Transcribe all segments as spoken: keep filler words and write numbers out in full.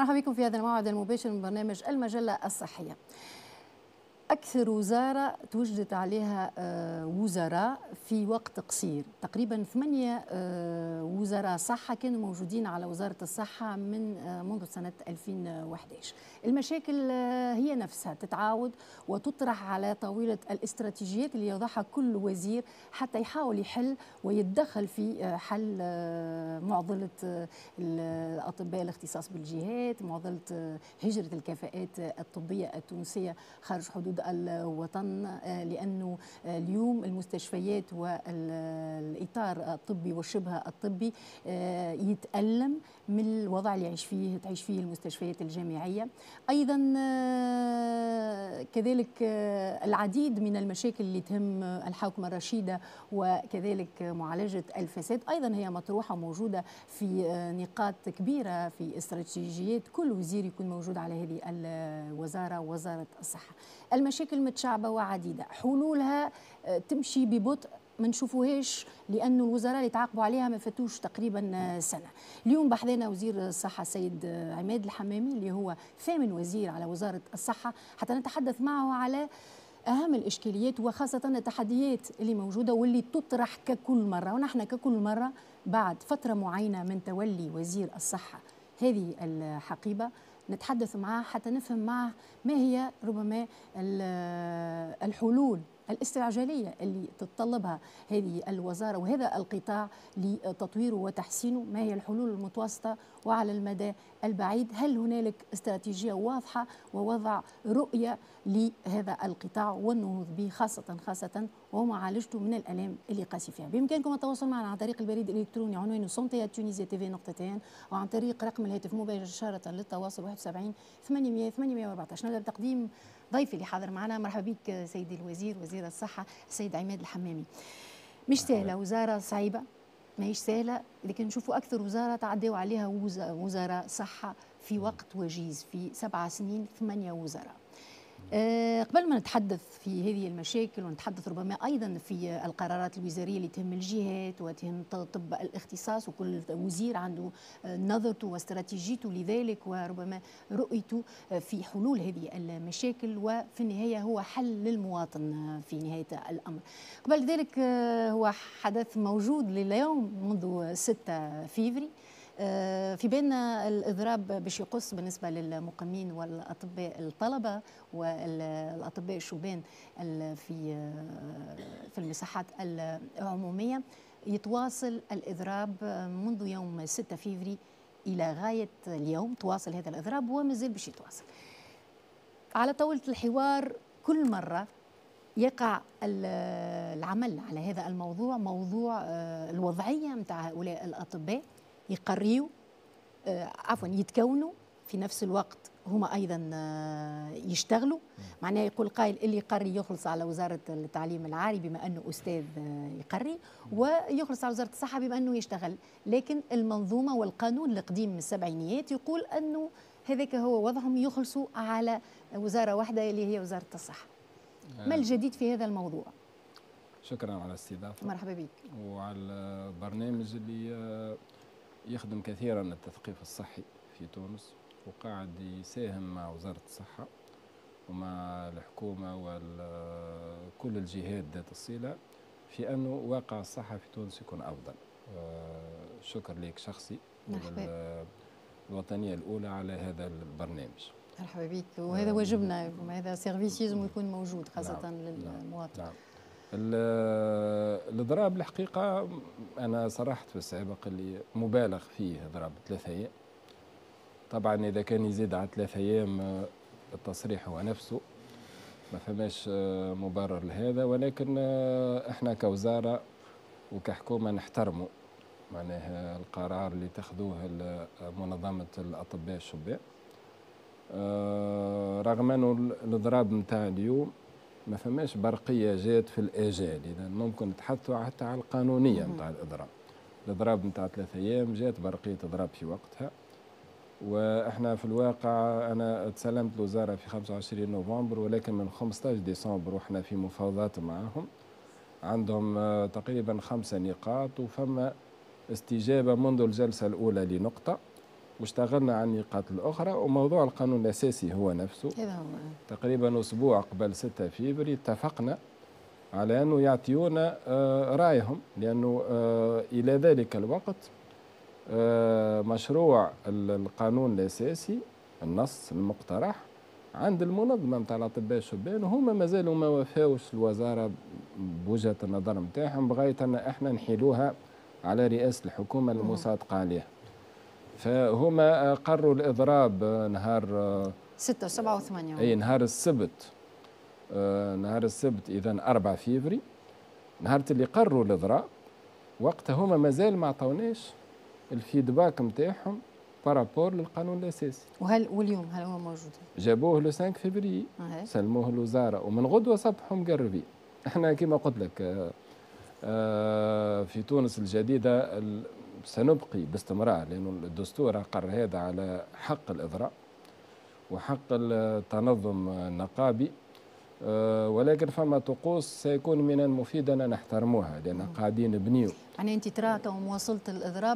مرحبا بكم في هذا الموعد المباشر من برنامج المجلة الصحية. أكثر وزارة توجدت عليها وزراء في وقت قصير، تقريبا ثمانية وزراء صحة كانوا موجودين على وزارة الصحة من منذ سنة ألفين وأحد عشر. المشاكل هي نفسها تتعاود وتطرح على طاولة الاستراتيجيات اللي يوضعها كل وزير حتى يحاول يحل ويتدخل في حل معضلة الأطباء الاختصاص بالجهات، معضلة هجرة الكفاءات الطبية التونسية خارج حدود الوطن، لأنه اليوم المستشفيات والإطار الطبي والشبه الطبي يتألم من الوضع اللي يعيش فيه تعيش فيه المستشفيات الجامعية. أيضا كذلك العديد من المشاكل اللي تهم الحوكمة الرشيدة وكذلك معالجة الفساد أيضا هي مطروحة وموجودة في نقاط كبيرة في استراتيجيات كل وزير يكون موجود على هذه الوزارة وزارة الصحة. المشاكل متشعبة وعديدة، حلولها تمشي ببطء ما نشوفوهاش لأنه الوزراء اللي تعاقبوا عليها ما فاتوش تقريبا سنة. اليوم بحثنا وزير الصحة السيد عماد الحمامي اللي هو ثامن وزير على وزارة الصحة حتى نتحدث معه على أهم الإشكاليات وخاصة التحديات اللي موجودة واللي تطرح ككل مرة، ونحن ككل مرة بعد فترة معينة من تولي وزير الصحة هذه الحقيبة نتحدث معه حتى نفهم معه ما هي ربما الحلول الاستعجالية اللي تتطلبها هذه الوزارة وهذا القطاع لتطويره وتحسينه، ما هي الحلول المتوسطة وعلى المدى البعيد، هل هنالك استراتيجية واضحة ووضع رؤية لهذا القطاع والنهوض به خاصة خاصة ومعالجته من الآلام اللي قاسي فيها. بإمكانكم التواصل معنا عن طريق البريد الإلكتروني عنوانه سونتي تونيزيا تي في نقطة تي ان وعن طريق رقم الهاتف مباشرة للتواصل واحد وسبعين ثمانمئة ثمانمئة وأربعة عشر. نبدأ بتقديم ضيفي اللي حاضر معنا. مرحبا بك سيدي الوزير وزير الصحة السيد عماد الحمامي. مش سهلة، وزارة صعيبة ماهيش سهلة، لكن نشوفوا أكثر وزارة تعدوا عليها وزراء صحة في وقت وجيز، في سبع سنين ثمانية وزراء. أه قبل ما نتحدث في هذه المشاكل ونتحدث ربما أيضا في القرارات الوزارية اللي تهم الجهات وتهم طب الاختصاص وكل وزير عنده نظرته واستراتيجيته لذلك وربما رؤيته في حلول هذه المشاكل وفي النهاية هو حل للمواطن في نهاية الأمر. قبل ذلك هو حدث موجود لليوم منذ ستة فيفري في بالنا الإضراب باش يقص بالنسبة للمقيمين والأطباء الطلبة والأطباء الشبان في في المساحات العمومية. يتواصل الإضراب منذ يوم ستة فيفري إلى غاية اليوم، تواصل هذا الإضراب ومازال باش يتواصل. على طاولة الحوار كل مرة يقع العمل على هذا الموضوع، موضوع الوضعية متاع هؤلاء الأطباء، يقريوا آه عفوا يتكونوا في نفس الوقت هما ايضا آه يشتغلوا. معناه يقول قائل اللي يقري يخلص على وزاره التعليم العالي بما انه استاذ آه يقري، ويخلص على وزاره الصحه بما انه يشتغل. لكن المنظومه والقانون القديم من السبعينيات يقول انه هذاك هو وضعهم، يخلصوا على وزاره واحده اللي هي وزاره الصحه. ما الجديد في هذا الموضوع؟ شكرا على الاستضافه. مرحبا بك. وعلى البرنامج اللي آه يخدم كثيرا التثقيف الصحي في تونس وقاعد يساهم مع وزارة الصحة ومع الحكومة وكل الجهات ذات الصلة في أنه واقع الصحة في تونس يكون أفضل. شكر لك شخصي الوطنية الأولى على هذا البرنامج. مرحبا بك، وهذا واجبنا، هذا سيرفيس لازم يكون موجود خاصة نعم. للمواطن. نعم. الإضراب الحقيقة أنا صرحت في السابق اللي مبالغ فيه إضراب ثلاثة أيام. طبعا إذا كان يزيد على ثلاثة أيام التصريح هو نفسه ما فماش مبرر لهذا، ولكن إحنا كوزارة وكحكومة نحترموا معناها القرار اللي تاخذوه منظمة الأطباء الشبان، رغم أنه الإضراب نتاع اليوم ما فماش برقيه جات في الاجال، اذا ممكن نتحدثوا حتى على القانونيه نتاع الاضراب. الاضراب نتاع ثلاثة ايام جات برقيه اضراب في وقتها، واحنا في الواقع انا تسلمت الوزاره في خمسة وعشرين نوفمبر، ولكن من خمسة عشر ديسمبر واحنا في مفاوضات معهم. عندهم تقريبا خمسه نقاط وفما استجابه منذ الجلسه الاولى لنقطه، واشتغلنا على النقاط الأخرى. وموضوع القانون الأساسي هو نفسه هذا هو تقريبا أسبوع قبل ستة فبراير اتفقنا على أنه يعطيونا رأيهم، لأنه إلى ذلك الوقت مشروع القانون الأساسي النص المقترح عند المنظمة نتاع الأطباء الشبان، وهما مازالوا ما وفاوش الوزارة بوجهة النظر نتاعهم بغاية أن احنا نحيلوها على رئاسة الحكومة المصادقة عليها. فهما قرروا الإضراب نهار ستة وسبعة وثمانية أي نهار السبت نهار السبت إذا أربعة فبراير، نهار اللي قرروا الإضراب وقتها هما مازال ما عطاوناش الفيدباك نتاعهم بارابور للقانون الأساسي. وهل واليوم هل هو موجود؟ جابوه لو خمسة فبراير أه. سلموه الوزارة ومن غدوة صبحوا مقربين. احنا كما قلت لك في تونس الجديدة سنبقي باستمرار، لأنه الدستور أقر هذا على حق الإضراب وحق التنظم النقابي، ولكن فما طقوس سيكون من المفيد أن نحترموها لأن قاعدين نبنيو. يعني أنت ترى مواصلة الإضراب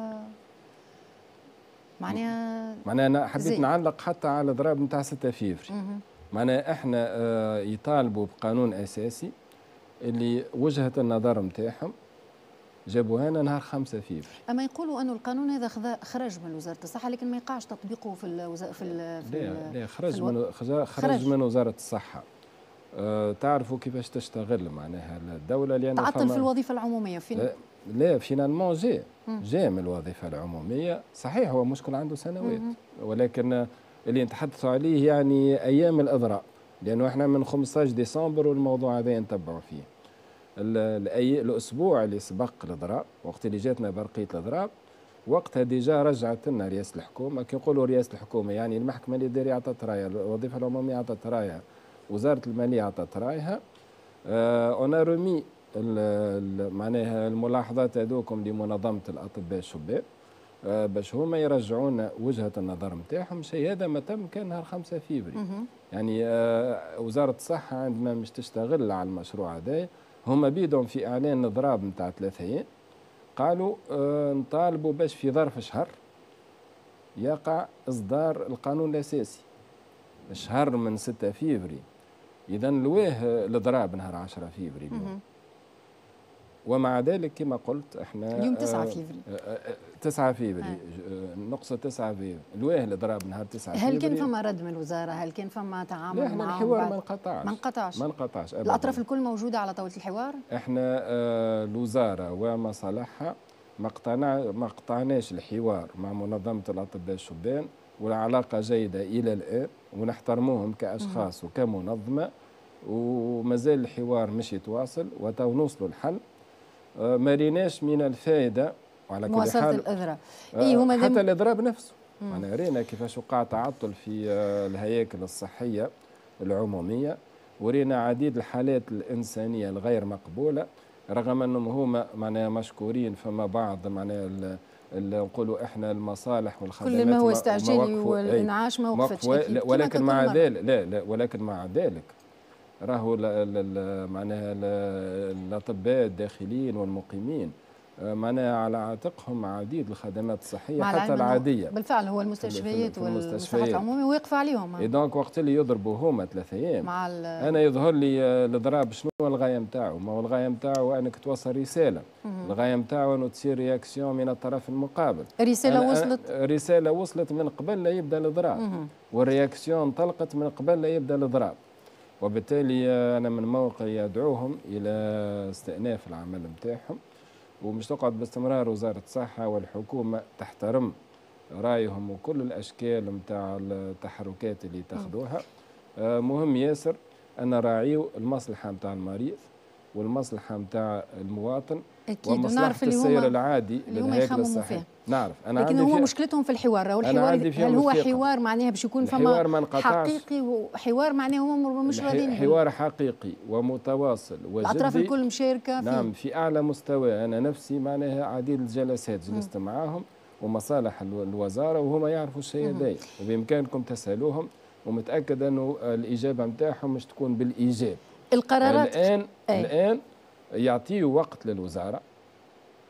معناها معناها أنا حبيت نعلق حتى على الإضراب نتاع ستة فبراير. معناها إحنا يطالبوا بقانون أساسي اللي وجهة النظر نتاعهم جابوها لنا نهار خمسة فبراير. اما يقولوا انه القانون هذا خرج من وزاره الصحه لكن ما يقعش تطبيقه في الوزا... في ال... في لا لا خرج في الو... من خرج, خرج من وزاره الصحه. أه تعرفوا كيفاش تشتغل معناها الدوله، لان تعطل في الوظيفه العموميه فين؟ لا, لا فينالمون جاء جاء من الوظيفه العموميه. صحيح هو مشكل عنده سنوات، ولكن اللي نتحدثوا عليه يعني ايام الاضراب، لانه احنا من خمسة عشر ديسمبر والموضوع هذا نتبعوا فيه. الاسبوع اللي سبق الاضراب وقت اللي جاتنا برقيه الاضراب وقتها ديجا رجعت لنا رئاسه الحكومه. كي نقولوا رئاسه الحكومه يعني المحكمه الاداريه عطت رايها، الوظيفه العموميه عطت رايها، وزاره الماليه عطت رايها. انا رمي معناها الملاحظات هذوكم لمنظمه الاطباء الشباب باش هما يرجعونا وجهه النظر نتاعهم. شيء هذا ما تم كان نهار خمسة فبراير. يعني وزاره الصحه عندما مش تشتغل على المشروع هذا هما بيدهم في اعلان اضراب نتاع ثلاثة ايام، قالوا آه نطالبوا باش في ظرف شهر يقع اصدار القانون الاساسي. شهر من ستة فبراير، اذا لواه الاضراب نهار عشرة فبراير. ومع ذلك كما قلت احنا اليوم تسعة فبراير تسعة فبراير نقصة تسعة فبراير لواه الاضراب نهار تسعة فبراير. هل كان فما رد من الوزاره؟ هل كان فما تعامل معهم؟ احنا الحوار ما انقطعش ما انقطعش ما انقطعش الاطراف الكل موجوده على طاوله الحوار. احنا آه الوزاره ومصالحها ما اقتنع ما قطعناش الحوار مع منظمه الاطباء الشبان، والعلاقه جيده الى الان ونحترموهم كاشخاص وكمنظمه، ومازال الحوار مش يتواصل وتو نوصلوا الحل. آه ما ريناش من الفائده وعلى كل حال الاضراب آه حتى الاضراب نفسه. انا رينا كيفاش وقع تعطل في آه الهياكل الصحيه العموميه، ورينا عديد الحالات الانسانيه الغير مقبوله، رغم انهم هما معناها مشكورين. فما بعض معناها نقولوا احنا المصالح والخدمات كل ما هو استعجالي والانعاش ما وقفتش، ولكن مع ذلك لا لا ولكن مع ذلك راهو معناها الاطباء الداخليين والمقيمين معناها على عاتقهم عديد الخدمات الصحيه حتى العاديه. بالفعل هو المستشفيات والمستشفيات العموميه ويقف عليهم. اي دونك وقت اللي يضربوا هما ثلاثة ايام مع انا يظهر لي الاضراب شنو الغايه نتاعو؟ ما هو الغايه نتاعو انك توصل رساله، الغايه نتاعو انه تصير رياكسيون من الطرف المقابل. رساله وصلت رساله وصلت من قبل لا يبدا الاضراب، والرياكسيون انطلقت من قبل لا يبدا الاضراب. وبالتالي انا من موقعي ادعوهم الى استئناف العمل نتاعهم، ومش تقعد باستمرار وزارة الصحة والحكومة تحترم رأيهم وكل الأشكال متاع التحركات اللي تاخذوها. مهم ياسر أن نراعيو المصلحة متاع المريض والمصلحة متاع المواطن أكيد، ومصلحة السير العادي للهيكل الصحي. نعرف أنا لكن هو مشكلتهم في الحوار. هو الحوار هل هو حوار معناها باش يكون فما حقيقي وحوار معناه هو مش راضيين؟ حوار حقيقي ومتواصل وجدي، الأطراف الكل مشاركة فيه. نعم في أعلى مستوى. أنا نفسي معناها عديد الجلسات جلست معاهم ومصالح الوزارة وهما يعرفوا الشيء هذا، وبإمكانكم تسألوهم، ومتأكد أنه الإجابة نتاعهم مش تكون بالإيجاب. القرارات الآن أي. الآن يعطيوا وقت للوزارة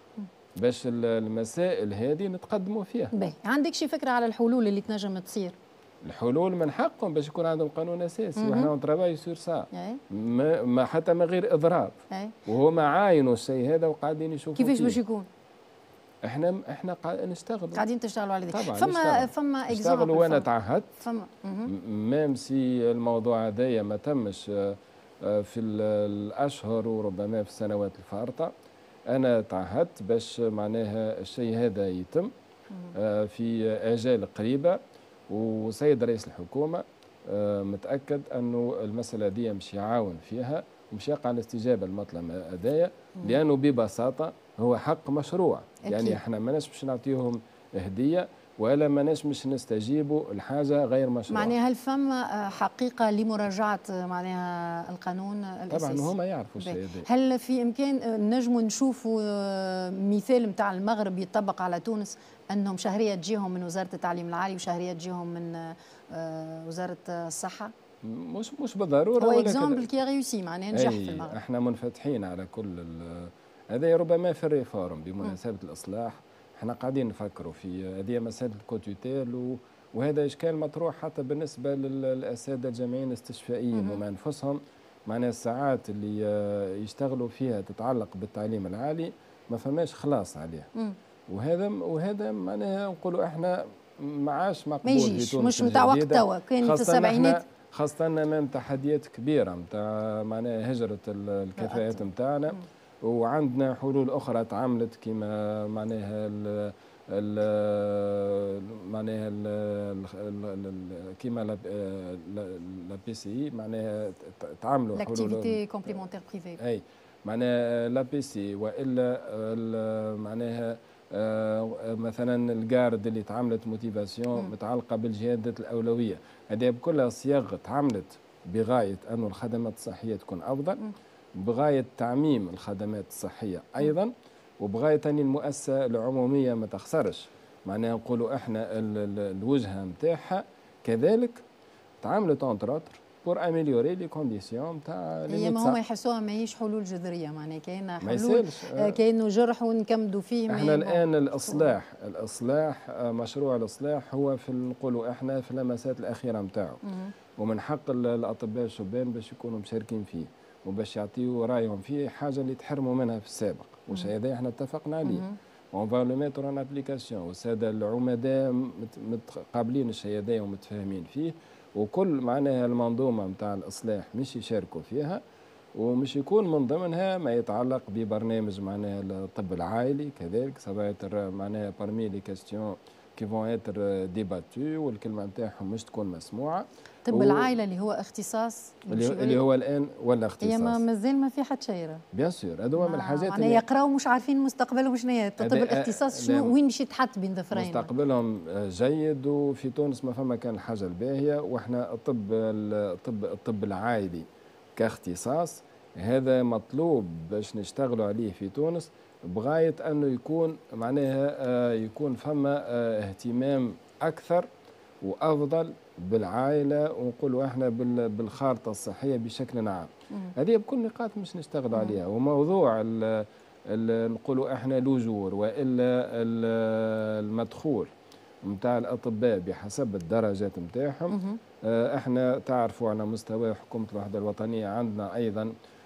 باش المسائل هذه نتقدموا فيها. باهي، عندك شي فكره على الحلول اللي تنجم تصير؟ الحلول من حقهم باش يكون عندهم قانون اساسي، وحنا نترافاي سور سا، ما, ما حتى من غير اضراب. أي. وهما عاينوا الشيء هذا وقاعدين يشوفوا كيفاش باش يكون؟ احنا احنا قاعدين نشتغلوا قاعدين تشتغلوا على ذلك. طبعا فما فما اكزامبل وانا تعهدت فما ميم سي الموضوع هذايا ما تمش في الاشهر وربما في السنوات الفارطه، انا تعهدت باش معناها الشيء هذا يتم في اجال قريبه، وسيد رئيس الحكومه متاكد انه المساله دي مش يعاون فيها ومش يقع الاستجابه للمطلب هذايا، لانه ببساطه هو حق مشروع. أكيد. يعني احنا ماناش باش نعطيهم هديه ولا ماناش باش نستجيبوا لحاجه غير مشروع. معناها هل فما حقيقه لمراجعه معناها القانون الاساسي؟ طبعا هما يعرفوا الشيء هذا. هل في امكان نجموا نشوفوا مثال نتاع المغرب يطبق على تونس، انهم شهريه تجيهم من وزاره التعليم العالي وشهريه تجيهم من وزاره الصحه؟ مش مش بالضروره، هو اكزامبل كي ريوسي معناها نجح في المغرب. احنا منفتحين على كل هذا، ربما في الريفورم بمناسبه م. الاصلاح احنا قاعدين نفكروا في هذه مساله الكوتوتيل، وهذا اشكال مطروح حتى بالنسبه للاساتذه الجامعيين الاستشفائيين وما انفسهم، معناها الساعات اللي يشتغلوا فيها تتعلق بالتعليم العالي ما فماش خلاص عليه. م. وهذا وهذا معناها نقولوا احنا ما عادش مقبول ما يجيش، مش نتاع وقت توا، كان في السبعينات خاصة أمام تحديات كبيرة نتاع معناها هجرة الكفاءات نتاعنا، وعندنا حلول أخرى تعاملت كما معناها ال ال معناها ال كما لا بي سي معناها تعاملوا حلول لاكتيفيتي كومبليمونتير بريفي. أي معناها لا بي سي، وإلا معناها آه مثلا الجارد اللي تعاملت موتيفاسيون متعلقه بالجهات الاولويه، هذه بكلها صياغه تعاملت بغايه انه الخدمات الصحيه تكون افضل، بغايه تعميم الخدمات الصحيه ايضا، وبغايه ان المؤسسه العموميه ما تخسرش، معناها نقولوا احنا الوجهه نتاعها كذلك تعاملت اونتر بور اميليوري لي كونديسيون نتاع هي ما هما يحسوها ماهيش حلول جذريه، معناها كاين حلول كاينه جرح ونكمدوا فيه. احنا الان الاصلاح الاصلاح مشروع الاصلاح هو في نقولوا احنا في اللمسات الاخيره نتاعو، ومن حق الاطباء الشبان باش يكونوا مشاركين فيه وباش يعطيوا رايهم فيه، حاجه اللي تحرموا منها في السابق، والشيء هذا احنا اتفقنا عليه اون فا لو ميتر ان ابليكاسيون، والساده العمداء متقابلين الشيء هذا ومتفاهمين فيه، وكل معناها المنظومه نتاع الاصلاح مش يشاركوا فيها، ومش يكون من ضمنها ما يتعلق ببرنامج معناها الطب العائلي كذلك، سافا معناها بارمي لي كاستيون كي فون اتر ديباتو، والكلمه نتاعهم مش تكون مسموعه. طب و... العائله اللي هو اختصاص اللي, اللي هو الان ولا اختصاص؟ هي ما مازال ما في حد شيء بيان سور، هذو من الحاجات اللي يقراوا مش عارفين مستقبلهم شنو هي، طب الاختصاص شنو وين باش يتحط بين ظفرين؟ مستقبلهم جيد، وفي تونس ما فما كان الحاجه الباهيه، واحنا الطب الطب الطب العائلي كاختصاص هذا مطلوب باش نشتغلوا عليه في تونس، بغايه انه يكون معناها يكون فما اهتمام اكثر وافضل بالعائله، ونقولوا احنا بالخارطه الصحيه بشكل عام. هذه بكل نقاط مش نشتغلوا عليها، وموضوع نقولوا احنا الاجور والا المدخول نتاع الاطباء بحسب الدرجات نتاعهم. احنا تعرفوا على مستوى حكومه الوحده الوطنيه عندنا ايضا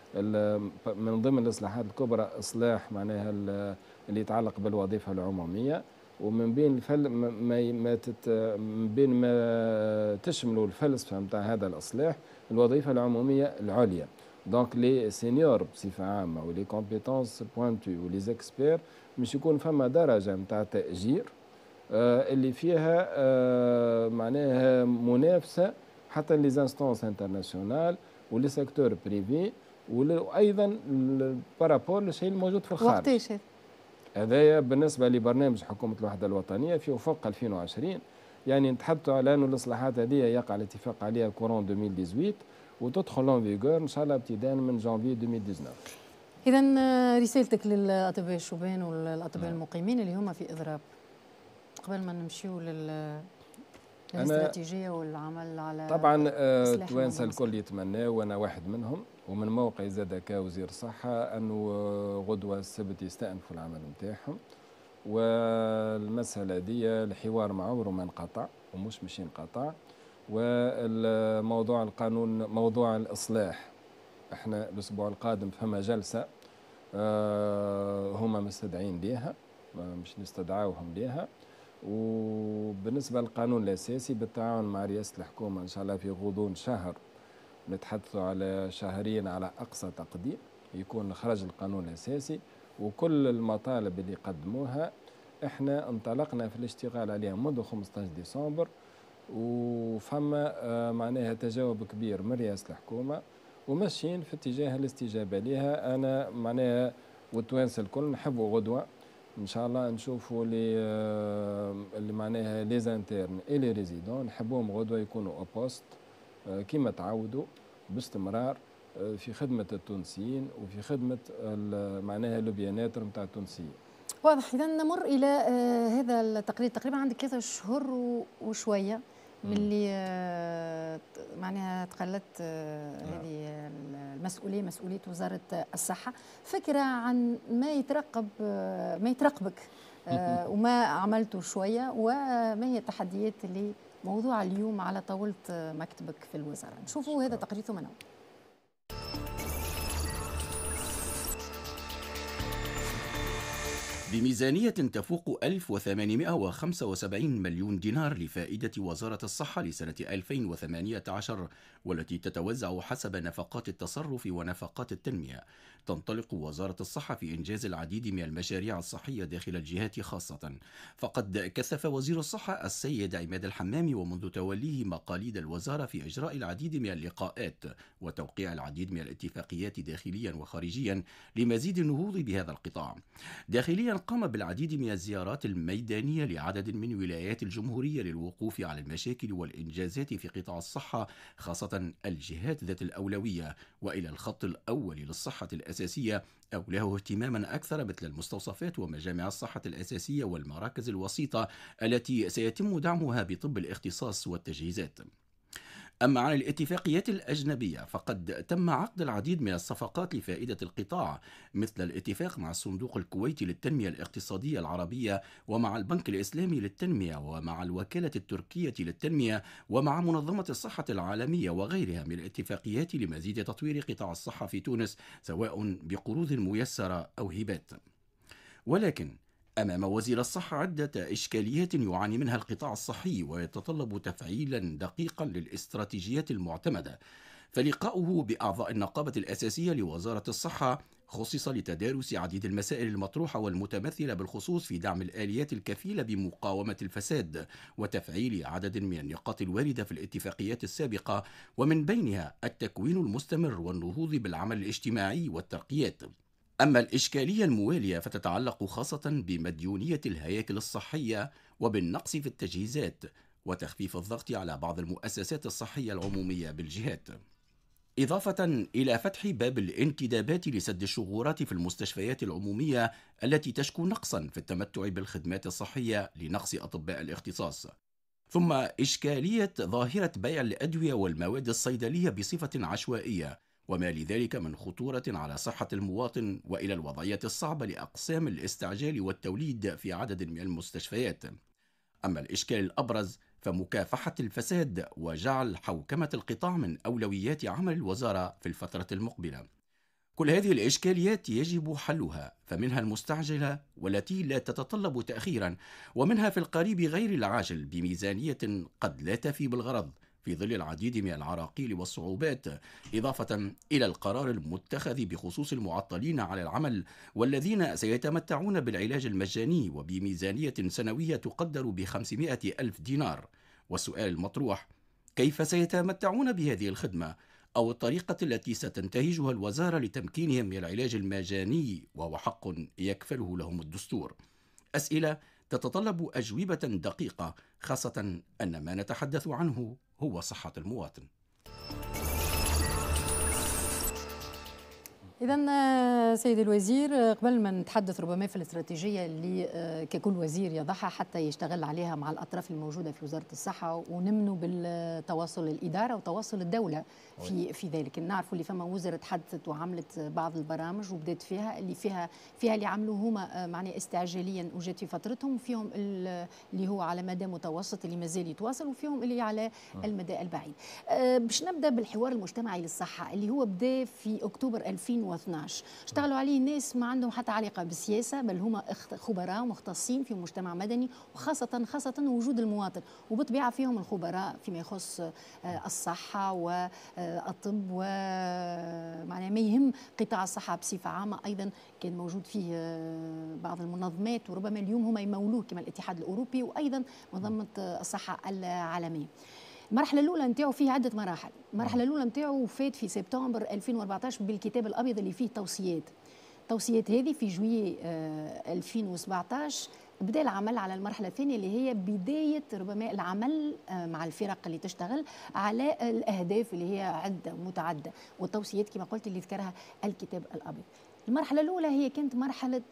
من ضمن الاصلاحات الكبرى اصلاح معناها اللي يتعلق بالوظيفه العموميه، ومن بين الفل ما ما تت من بين ما تشملوا الفلسفه نتاع هذا الاصلاح الوظيفه العموميه العليا، دونك لي سينيور بصفه عامه ولي كومبيتونس بوينتو ولي زيكسبير مش يكون فما درجه نتاع تاجير آه اللي فيها آه معناها منافسه حتى لي انستونس انترناسيونال ولي سيكتور بريفي، وايضا بارابور للشيء الموجود في الخارج. وقتاش هذايا بالنسبه لبرنامج حكومه الوحده الوطنيه في افق ألفين وعشرين، يعني نتحدثوا على انه الاصلاحات هذه يقع الاتفاق عليها كورون ألفين وثمانية عشر وتدخل اون فيغور ان شاء الله ابتداء من جانفي ألفين وتسعطاش. اذا رسالتك للاطباء الشبان والاطباء المقيمين اللي هما في اضراب، قبل ما نمشيو لل الاستراتيجيه والعمل على طبعا التوانسه الكل يتمناو وانا واحد منهم ومن موقع زاد كوزير الصحة أنه غدوة السبت يستأنفوا العمل نتاعهم، والمسألة دي الحوار ما عمره ما انقطع ومش مش ينقطع. والموضوع القانون موضوع الإصلاح، احنا الأسبوع القادم فما جلسة آه هما مستدعين ليها، مش نستدعوهم ليها. وبالنسبة للقانون الأساسي بالتعاون مع رئاسة الحكومة إن شاء الله في غضون شهر نتحدثوا على شهرين على أقصى تقدير يكون خرج القانون الأساسي، وكل المطالب اللي قدموها احنا انطلقنا في الاشتغال عليها منذ خمسة عشر ديسمبر، وفما آه معناها تجاوب كبير من رئاسة الحكومة وماشيين في اتجاه الاستجابة لها. أنا معناها والتوانسة الكل نحبوا غدوة ان شاء الله نشوفوا اللي اللي معناها لي زانترن اي لي ريزيدون نحبوهم غدوه يكونوا اوبوست كما تعودوا باستمرار في خدمه التونسيين وفي خدمه معناها لوبياناتر نتاع التونسيين. واضح. اذا نمر الى هذا التقرير، تقريبا عندك ثلاثة شهور وشويه من اللي معناها تقلدت هذه المسؤوليه مسؤوليه وزاره الصحه، فكره عن ما يترقب ما يترقبك وما عملته شويه، وما هي التحديات اللي موضوع اليوم على طاوله مكتبك في الوزاره. نشوفوا هذا تقرير ثم نعود. بميزانية تفوق ألف وثمانمائة وخمسة وسبعين مليون دينار لفائدة وزارة الصحة لسنة ألفين وثمانية عشر، والتي تتوزع حسب نفقات التصرف ونفقات التنمية، تنطلق وزارة الصحة في إنجاز العديد من المشاريع الصحية داخل الجهات خاصة. فقد كثف وزير الصحة السيد عماد الحمامي ومنذ توليه مقاليد الوزارة في إجراء العديد من اللقاءات وتوقيع العديد من الاتفاقيات داخليا وخارجيا لمزيد النهوض بهذا القطاع. داخليا قام بالعديد من الزيارات الميدانية لعدد من ولايات الجمهورية للوقوف على المشاكل والإنجازات في قطاع الصحة، خاصة الجهات ذات الأولوية وإلى الخط الأول للصحة الأساسية أو له اهتماما أكثر، مثل المستوصفات ومجامع الصحة الأساسية والمراكز الوسيطة التي سيتم دعمها بطب الاختصاص والتجهيزات. أما عن الاتفاقيات الأجنبية فقد تم عقد العديد من الصفقات لفائدة القطاع، مثل الاتفاق مع الصندوق الكويتي للتنمية الاقتصادية العربية ومع البنك الإسلامي للتنمية ومع الوكالة التركية للتنمية ومع منظمة الصحة العالمية وغيرها من الاتفاقيات لمزيد تطوير قطاع الصحة في تونس، سواء بقروض ميسرة أو هبات. ولكن أمام وزير الصحة عدة إشكاليات يعاني منها القطاع الصحي ويتطلب تفعيلا دقيقا للاستراتيجيات المعتمدة. فلقاؤه بأعضاء النقابة الأساسية لوزارة الصحة خصص لتدارس عديد المسائل المطروحة والمتمثلة بالخصوص في دعم الآليات الكفيلة بمقاومة الفساد وتفعيل عدد من النقاط الواردة في الاتفاقيات السابقة، ومن بينها التكوين المستمر والنهوض بالعمل الاجتماعي والترقيات. أما الإشكالية الموالية فتتعلق خاصة بمديونية الهياكل الصحية وبالنقص في التجهيزات وتخفيف الضغط على بعض المؤسسات الصحية العمومية بالجهات، إضافة إلى فتح باب الانتدابات لسد الشغورات في المستشفيات العمومية التي تشكو نقصا في التمتع بالخدمات الصحية لنقص أطباء الاختصاص. ثم إشكالية ظاهرة بيع الأدوية والمواد الصيدلية بصفة عشوائية، وما لذلك من خطورة على صحة المواطن، وإلى الوضعية الصعبة لأقسام الاستعجال والتوليد في عدد من المستشفيات. أما الإشكال الأبرز فمكافحة الفساد وجعل حوكمة القطاع من أولويات عمل الوزارة في الفترة المقبلة. كل هذه الإشكاليات يجب حلها، فمنها المستعجلة والتي لا تتطلب تأخيرا، ومنها في القريب غير العاجل بميزانية قد لا تفي بالغرض في ظل العديد من العراقيل والصعوبات، إضافة إلى القرار المتخذ بخصوص المعطلين على العمل والذين سيتمتعون بالعلاج المجاني وبميزانية سنوية تقدر بخمسمائة ألف دينار. والسؤال المطروح: كيف سيتمتعون بهذه الخدمة أو الطريقة التي ستنتهجها الوزارة لتمكينهم من العلاج المجاني وهو حق يكفله لهم الدستور؟ أسئلة تتطلب أجوبة دقيقة، خاصة أن ما نتحدث عنه هو صحة المواطن. إذا سيدي الوزير، قبل ما نتحدث ربما في الاستراتيجية اللي ككل وزير يضعها حتى يشتغل عليها مع الأطراف الموجودة في وزارة الصحة، ونمنوا بالتواصل الإدارة وتواصل الدولة في في ذلك. نعرفوا اللي فما وزارة تحدثت وعملت بعض البرامج وبدات فيها اللي فيها فيها اللي عملوه هما معناه استعجاليا وجات في فترتهم، وفيهم اللي هو على مدى متوسط اللي مازال يتواصل، وفيهم اللي على المدى البعيد. باش نبدا بالحوار المجتمعي للصحة اللي هو بدا في أكتوبر ألفين واثناش. اشتغلوا عليه ناس ما عندهم حتى علاقة بالسياسة، بل هما خبراء مختصين في مجتمع مدني، وخاصة خاصة وجود المواطن، وبطبيعة فيهم الخبراء فيما يخص الصحة والطب ومعنى ما يهم قطاع الصحة بصفة عامة. أيضا كان موجود فيه بعض المنظمات، وربما اليوم هما يمولوه كما الاتحاد الأوروبي وأيضا منظمة الصحة العالمية. المرحلة الأولى نتاعو فيه عدة مراحل. المرحلة الأولى نتاعو فات في سبتمبر ألفين وأربعطاش بالكتاب الأبيض اللي فيه توصيات. التوصيات هذه في جويي ألفين وسبعطاش بدأ العمل على المرحلة الثانية اللي هي بداية ربما العمل مع الفرق اللي تشتغل على الأهداف اللي هي عدة متعددة، والتوصيات كما قلت اللي ذكرها الكتاب الأبيض. المرحلة الأولى هي كانت مرحلة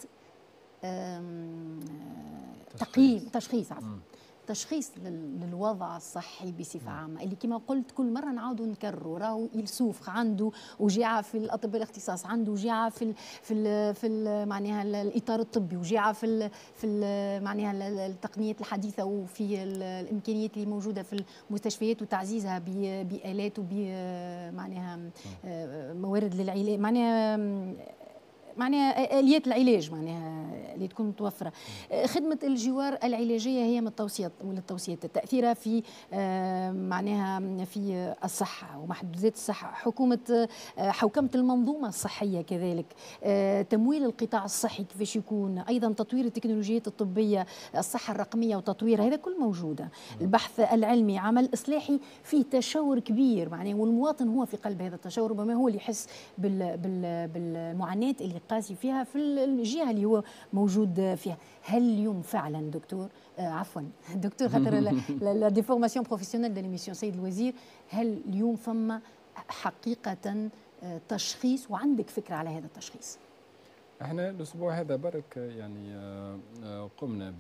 تقييم تشخيص عفوا تشخيص للوضع الصحي بصفه عامه، اللي كما قلت كل مره نعاودوا نكرروا، راهو يلسوف عنده وجيعه في الاطباء الاختصاص، عنده وجيعه في ال في ال في ال معناها الاطار الطبي، وجيعه في ال في ال معناها التقنيات الحديثه وفي الامكانيات اللي موجوده في المستشفيات وتعزيزها بالات وبمعناها موارد للعلاج، معناها معناها اليات العلاج معناها اللي تكون متوفره. خدمه الجوار العلاجيه هي من التوصيات ولا التوصيات تاثيرها في معناها في الصحه ومحدودات الصحه، حكومه حوكمه المنظومه الصحيه كذلك، تمويل القطاع الصحي كيفاش يكون، ايضا تطوير التكنولوجيات الطبيه، الصحه الرقميه وتطويرها، هذا كل موجوده. البحث العلمي، عمل اصلاحي فيه تشاور كبير معناه، والمواطن هو في قلب هذا التشاور، ربما هو اللي يحس بال بال بالمعاناه اللي قاسي فيها في الجهه اللي هو موجود فيها. هل اليوم فعلا دكتور آه عفوا دكتور خاطر لا ديفورماسيون بروفيسيونيل دو ليميسيون سيد الوزير، هل اليوم فما حقيقه تشخيص وعندك فكره على هذا التشخيص؟ احنا الاسبوع هذا برك يعني قمنا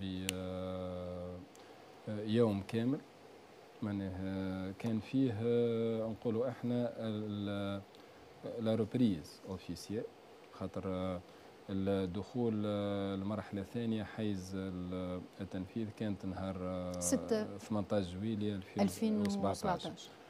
بيوم كامل معناها كان فيه نقولوا احنا لا ريبريز اوفيسيال، خاطر الدخول المرحلة الثانية حيز التنفيذ كانت نهار ثمانية عشر جويلية ألفين وسبعطاش.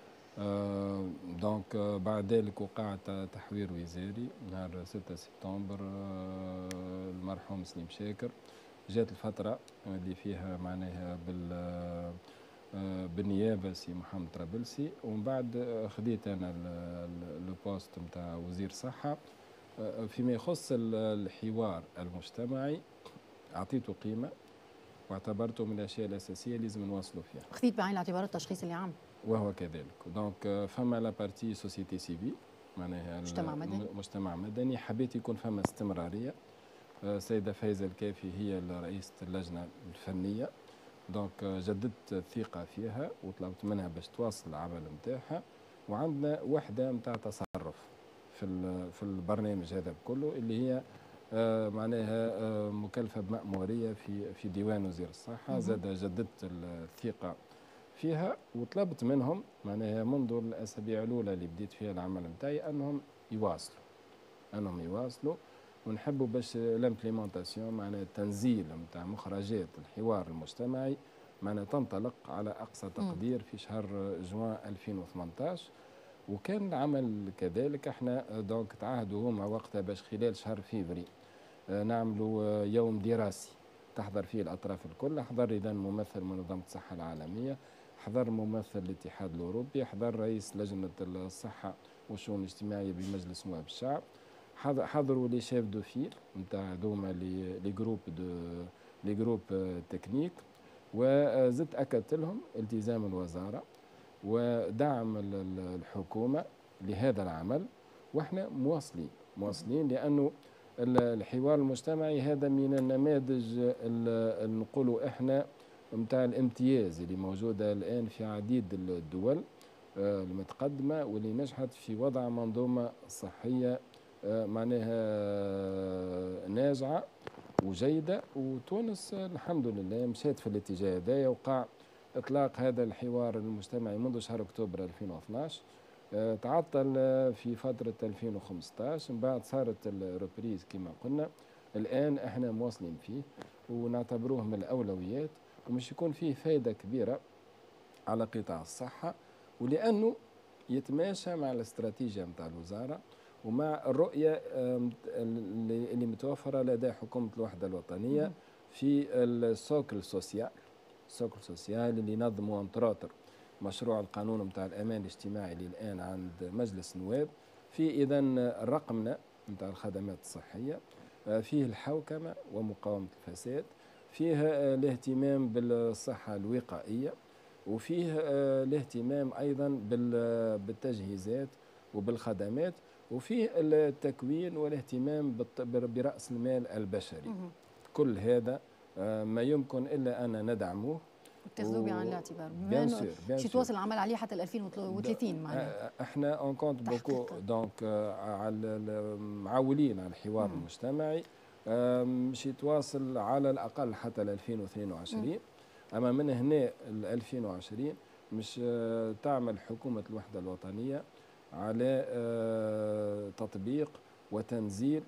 آه دونك بعد ذلك وقع تحوير وزاري نهار ستة سبتمبر. آه المرحوم سليم شاكر، جات الفترة اللي فيها معناها بال آه بالنيابة سي محمد طرابلسي، ومن بعد خديت أنا البوست نتاع وزير صحة. فيما يخص الحوار المجتمعي أعطيته قيمة واعتبرته من الأشياء الأساسية اللي لازم نواصلوا فيها. خذيت بعين الاعتبار التشخيص اللي عام وهو كذلك. دونك فما لا بارتي سوسيتي سيفيل معناها مجتمع مدني مجتمع مدني، حبيت يكون فما استمرارية. السيدة فايزة الكافي هي رئيسة اللجنة الفنية، دونك جددت الثقة فيها وطلبت منها باش تواصل العمل نتاعها، وعندنا وحدة نتاع تصرف في في البرنامج هذا كله اللي هي آه معناها آه مكلفه بمأموريه في في ديوان وزير الصحه. زاد جددت الثقه فيها وطلبت منهم معناها منذ الاسابيع الاولى اللي بديت فيها العمل نتاعي انهم يواصلوا انهم يواصلوا ونحبوا باش لامبليمونتاسيون معناها التنزيل نتاع مخرجات الحوار المجتمعي معناها تنطلق على اقصى تقدير في شهر جوان ألفين وثمانطاش. وكان العمل كذلك. احنا دونك تعهدوا هما وقتها باش خلال شهر فيفري نعملوا يوم دراسي تحضر فيه الاطراف الكل. حضر اذا ممثل منظمه الصحه العالميه، حضر ممثل الاتحاد الاوروبي، حضر رئيس لجنه الصحه والشؤون الاجتماعيه بمجلس نواب الشعب، حضروا لي شيف دو فيل نتاع دوما لي جروب دو لي جروب تكنيك. وزدت اكدت لهم التزام الوزاره ودعم الحكومة لهذا العمل، واحنا مواصلين مواصلين لأنه الحوار المجتمعي هذا من النماذج نقولوا احنا نتاع الامتياز اللي موجودة الآن في عديد الدول المتقدمة واللي نجحت في وضع منظومة صحية معناها ناجعة وجيدة، وتونس الحمد لله مشات في الاتجاه هذايا، وقع إطلاق هذا الحوار المجتمعي منذ شهر أكتوبر ألفين واثناعش. تعطل في فترة ألفين وخمسطاش، من بعد صارت الروبريز كما قلنا. الآن احنا مواصلين فيه ونعتبروه من الأولويات، ومش يكون فيه فائدة كبيرة على قطاع الصحة، ولأنه يتماشى مع الاستراتيجية متاع الوزارة ومع الرؤية اللي متوفرة لدى حكومة الوحدة الوطنية في السوق السوسيال السوق السوسيال اللي نظموا انتراطر مشروع القانون متاع الأمان الاجتماعي اللي الآن عند مجلس النواب، في إذن رقمنا متاع الخدمات الصحية، فيه الحوكمة ومقاومة الفساد، فيه الاهتمام بالصحة الوقائية، وفيه الاهتمام أيضا بالتجهيزات وبالخدمات، وفيه التكوين والاهتمام برأس المال البشري. كل هذا ما يمكن إلا أن ندعمه وتاخذوه بعين الاعتبار، بما انه شي تواصل العمل عليه حتى ل ألفين وثلاثين معناها. احنا اون كونت بوكو دونك على معولين على الحوار مم. المجتمعي، مش يتواصل على الاقل حتى ل ألفين واثنين وعشرين. مم. اما من هنا ل ألفين وعشرين مش تعمل حكومة الوحدة الوطنية على تطبيق وتنزيل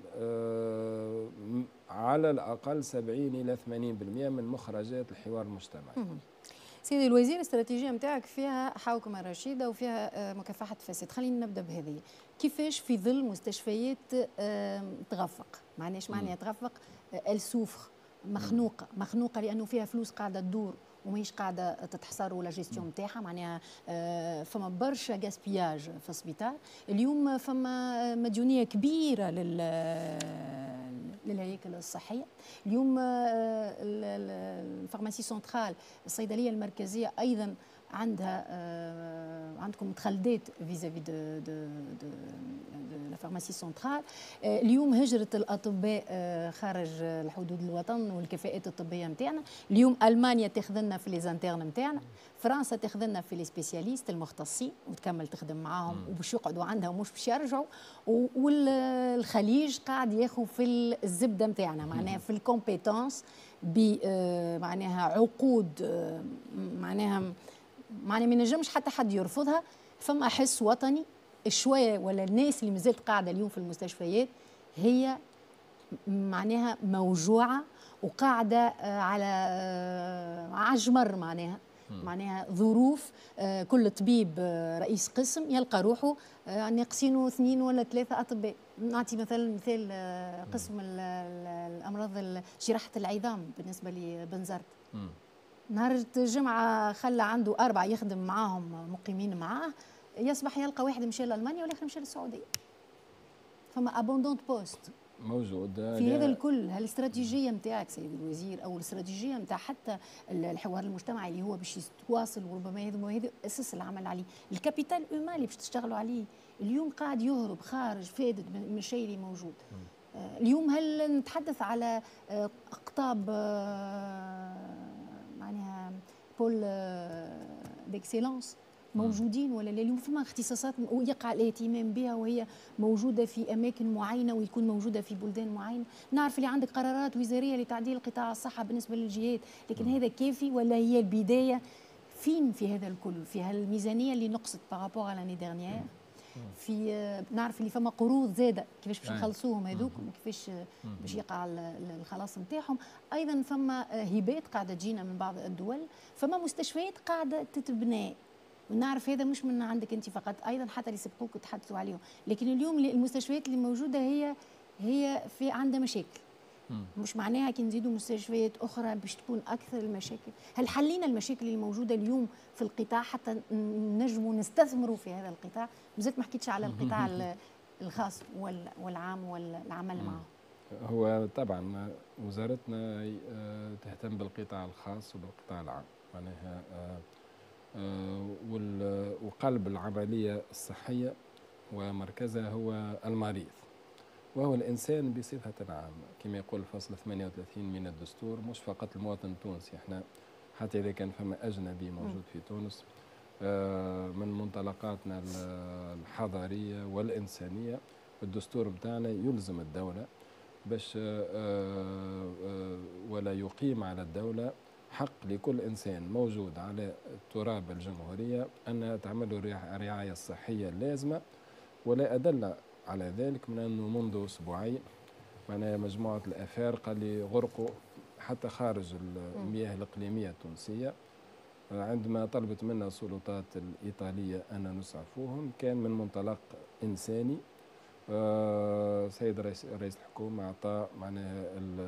على الأقل سبعين إلى ثمانين بالمئة من مخرجات الحوار المجتمعي. سيدي الوزير، الاستراتيجية نتاعك فيها حوكمة رشيدة وفيها مكافحة فساد. خلينا نبدأ بهذه. كيفاش في ظل مستشفيات تغفق؟ معناش معناها تغفق، السوفر مخنوقة مخنوقة لأنه فيها فلوس قاعدة تدور وماهيش قاعده تتحصر ولا جيستيون نتاعها، معناها فما برشا غاسبياج في السبيطار. اليوم فما مديونيه كبيره لل للهياكل الصحيه. اليوم الفارماسي سنترال الصيدليه المركزيه ايضا عندها عندكم متخلدات فيزافي دو دو دو لا فارماسي سنترال. اليوم هجره الاطباء خارج الحدود الوطن والكفاءات الطبيه نتاعنا. اليوم المانيا تاخذنا في لي زانترن نتاعنا، فرنسا تاخذنا في لي سبيسياليست المختصين وتكمل تخدم معاهم وباش يقعدوا عندها ومش باش يرجعوا، والخليج قاعد ياخذ في الزبده نتاعنا، معناها في الكومبيتونس ب معناها عقود معناها معناها ما ينجمش حتى حد يرفضها. فما حس وطني شويه، ولا الناس اللي مازالت قاعده اليوم في المستشفيات هي معناها موجوعه وقاعده على عجمر، معناها معناها ظروف. كل طبيب رئيس قسم يلقى روحه ناقصينه اثنين ولا ثلاثه اطباء. نعطي مثلا مثال قسم الامراض جراحه العظام بالنسبه لبنزرت، نهار الجمعة خلى عنده أربعة يخدم معاهم مقيمين معاه، يصبح يلقى واحد مشى لألمانيا والآخر مشى للسعودية. فما أبوندونت بوست موجود في هذا الكل. هالاستراتيجية نتاعك سيد الوزير أو الاستراتيجية نتاع حتى الحوار المجتمعي اللي هو باش يتواصل، وربما هذا وهذا أساس العمل عليه، الكابيتال أومان اللي باش تشتغلوا عليه اليوم قاعد يهرب خارج فادد من الشيء اللي موجود. اليوم هل نتحدث على أقطاب معناها بول ديكسيلونس موجودين ولا لا؟ اليوم فما اختصاصات يقع الاهتمام بها وهي موجوده في اماكن معينه ويكون موجوده في بلدان معينه. نعرف اللي عندك قرارات وزاريه لتعديل قطاع الصحه بالنسبه للجهات، لكن هذا كافي ولا هي البدايه؟ فين في هذا الكل؟ في هالميزانيه اللي نقصت بارابور على لاني ديرنيير، في نعرف اللي فما قروض زاده كيفاش باش نخلصوهم هذوك وكيفاش باش يقع الخلاص نتاعهم. ايضا فما هبات قاعده تجينا من بعض الدول، فما مستشفيات قاعده تتبنى. ونعرف هذا مش من عندك انت فقط، ايضا حتى اللي سبقوك وتحدثوا عليهم. لكن اليوم المستشفيات اللي موجوده هي هي في عندها مشاكل، مش معناها كي نزيدوا مستشفيات اخرى باش تكون اكثر المشاكل. هل حلينا المشاكل اللي موجوده اليوم في القطاع حتى نجموا نستثمروا في هذا القطاع؟ مازلت ما حكيتش على القطاع الخاص والعام والعمل معه. هو طبعا وزارتنا تهتم بالقطاع الخاص وبالقطاع العام، معناها وقلب العمليه الصحيه ومركزها هو المريض وهو الإنسان بصفة عامة، كما يقول الفصل ثمانية وثلاثين من الدستور. مش فقط المواطن التونسي، احنا حتى إذا كان فما أجنبي موجود في تونس من منطلقاتنا الحضارية والإنسانية الدستور بتاعنا يلزم الدولة باش ولا يقيم على الدولة حق لكل إنسان موجود على تراب الجمهورية أن تعمل له الرعاية الصحية اللازمة. ولا أدل على ذلك من أنه منذ أسبوعين معناها مجموعة الأفارقة اللي غرقوا حتى خارج المياه الإقليمية التونسية عندما طلبت منا السلطات الإيطالية أن نسعفوهم كان من منطلق إنساني. آه سيد رئيس, رئيس الحكومة أعطى معناها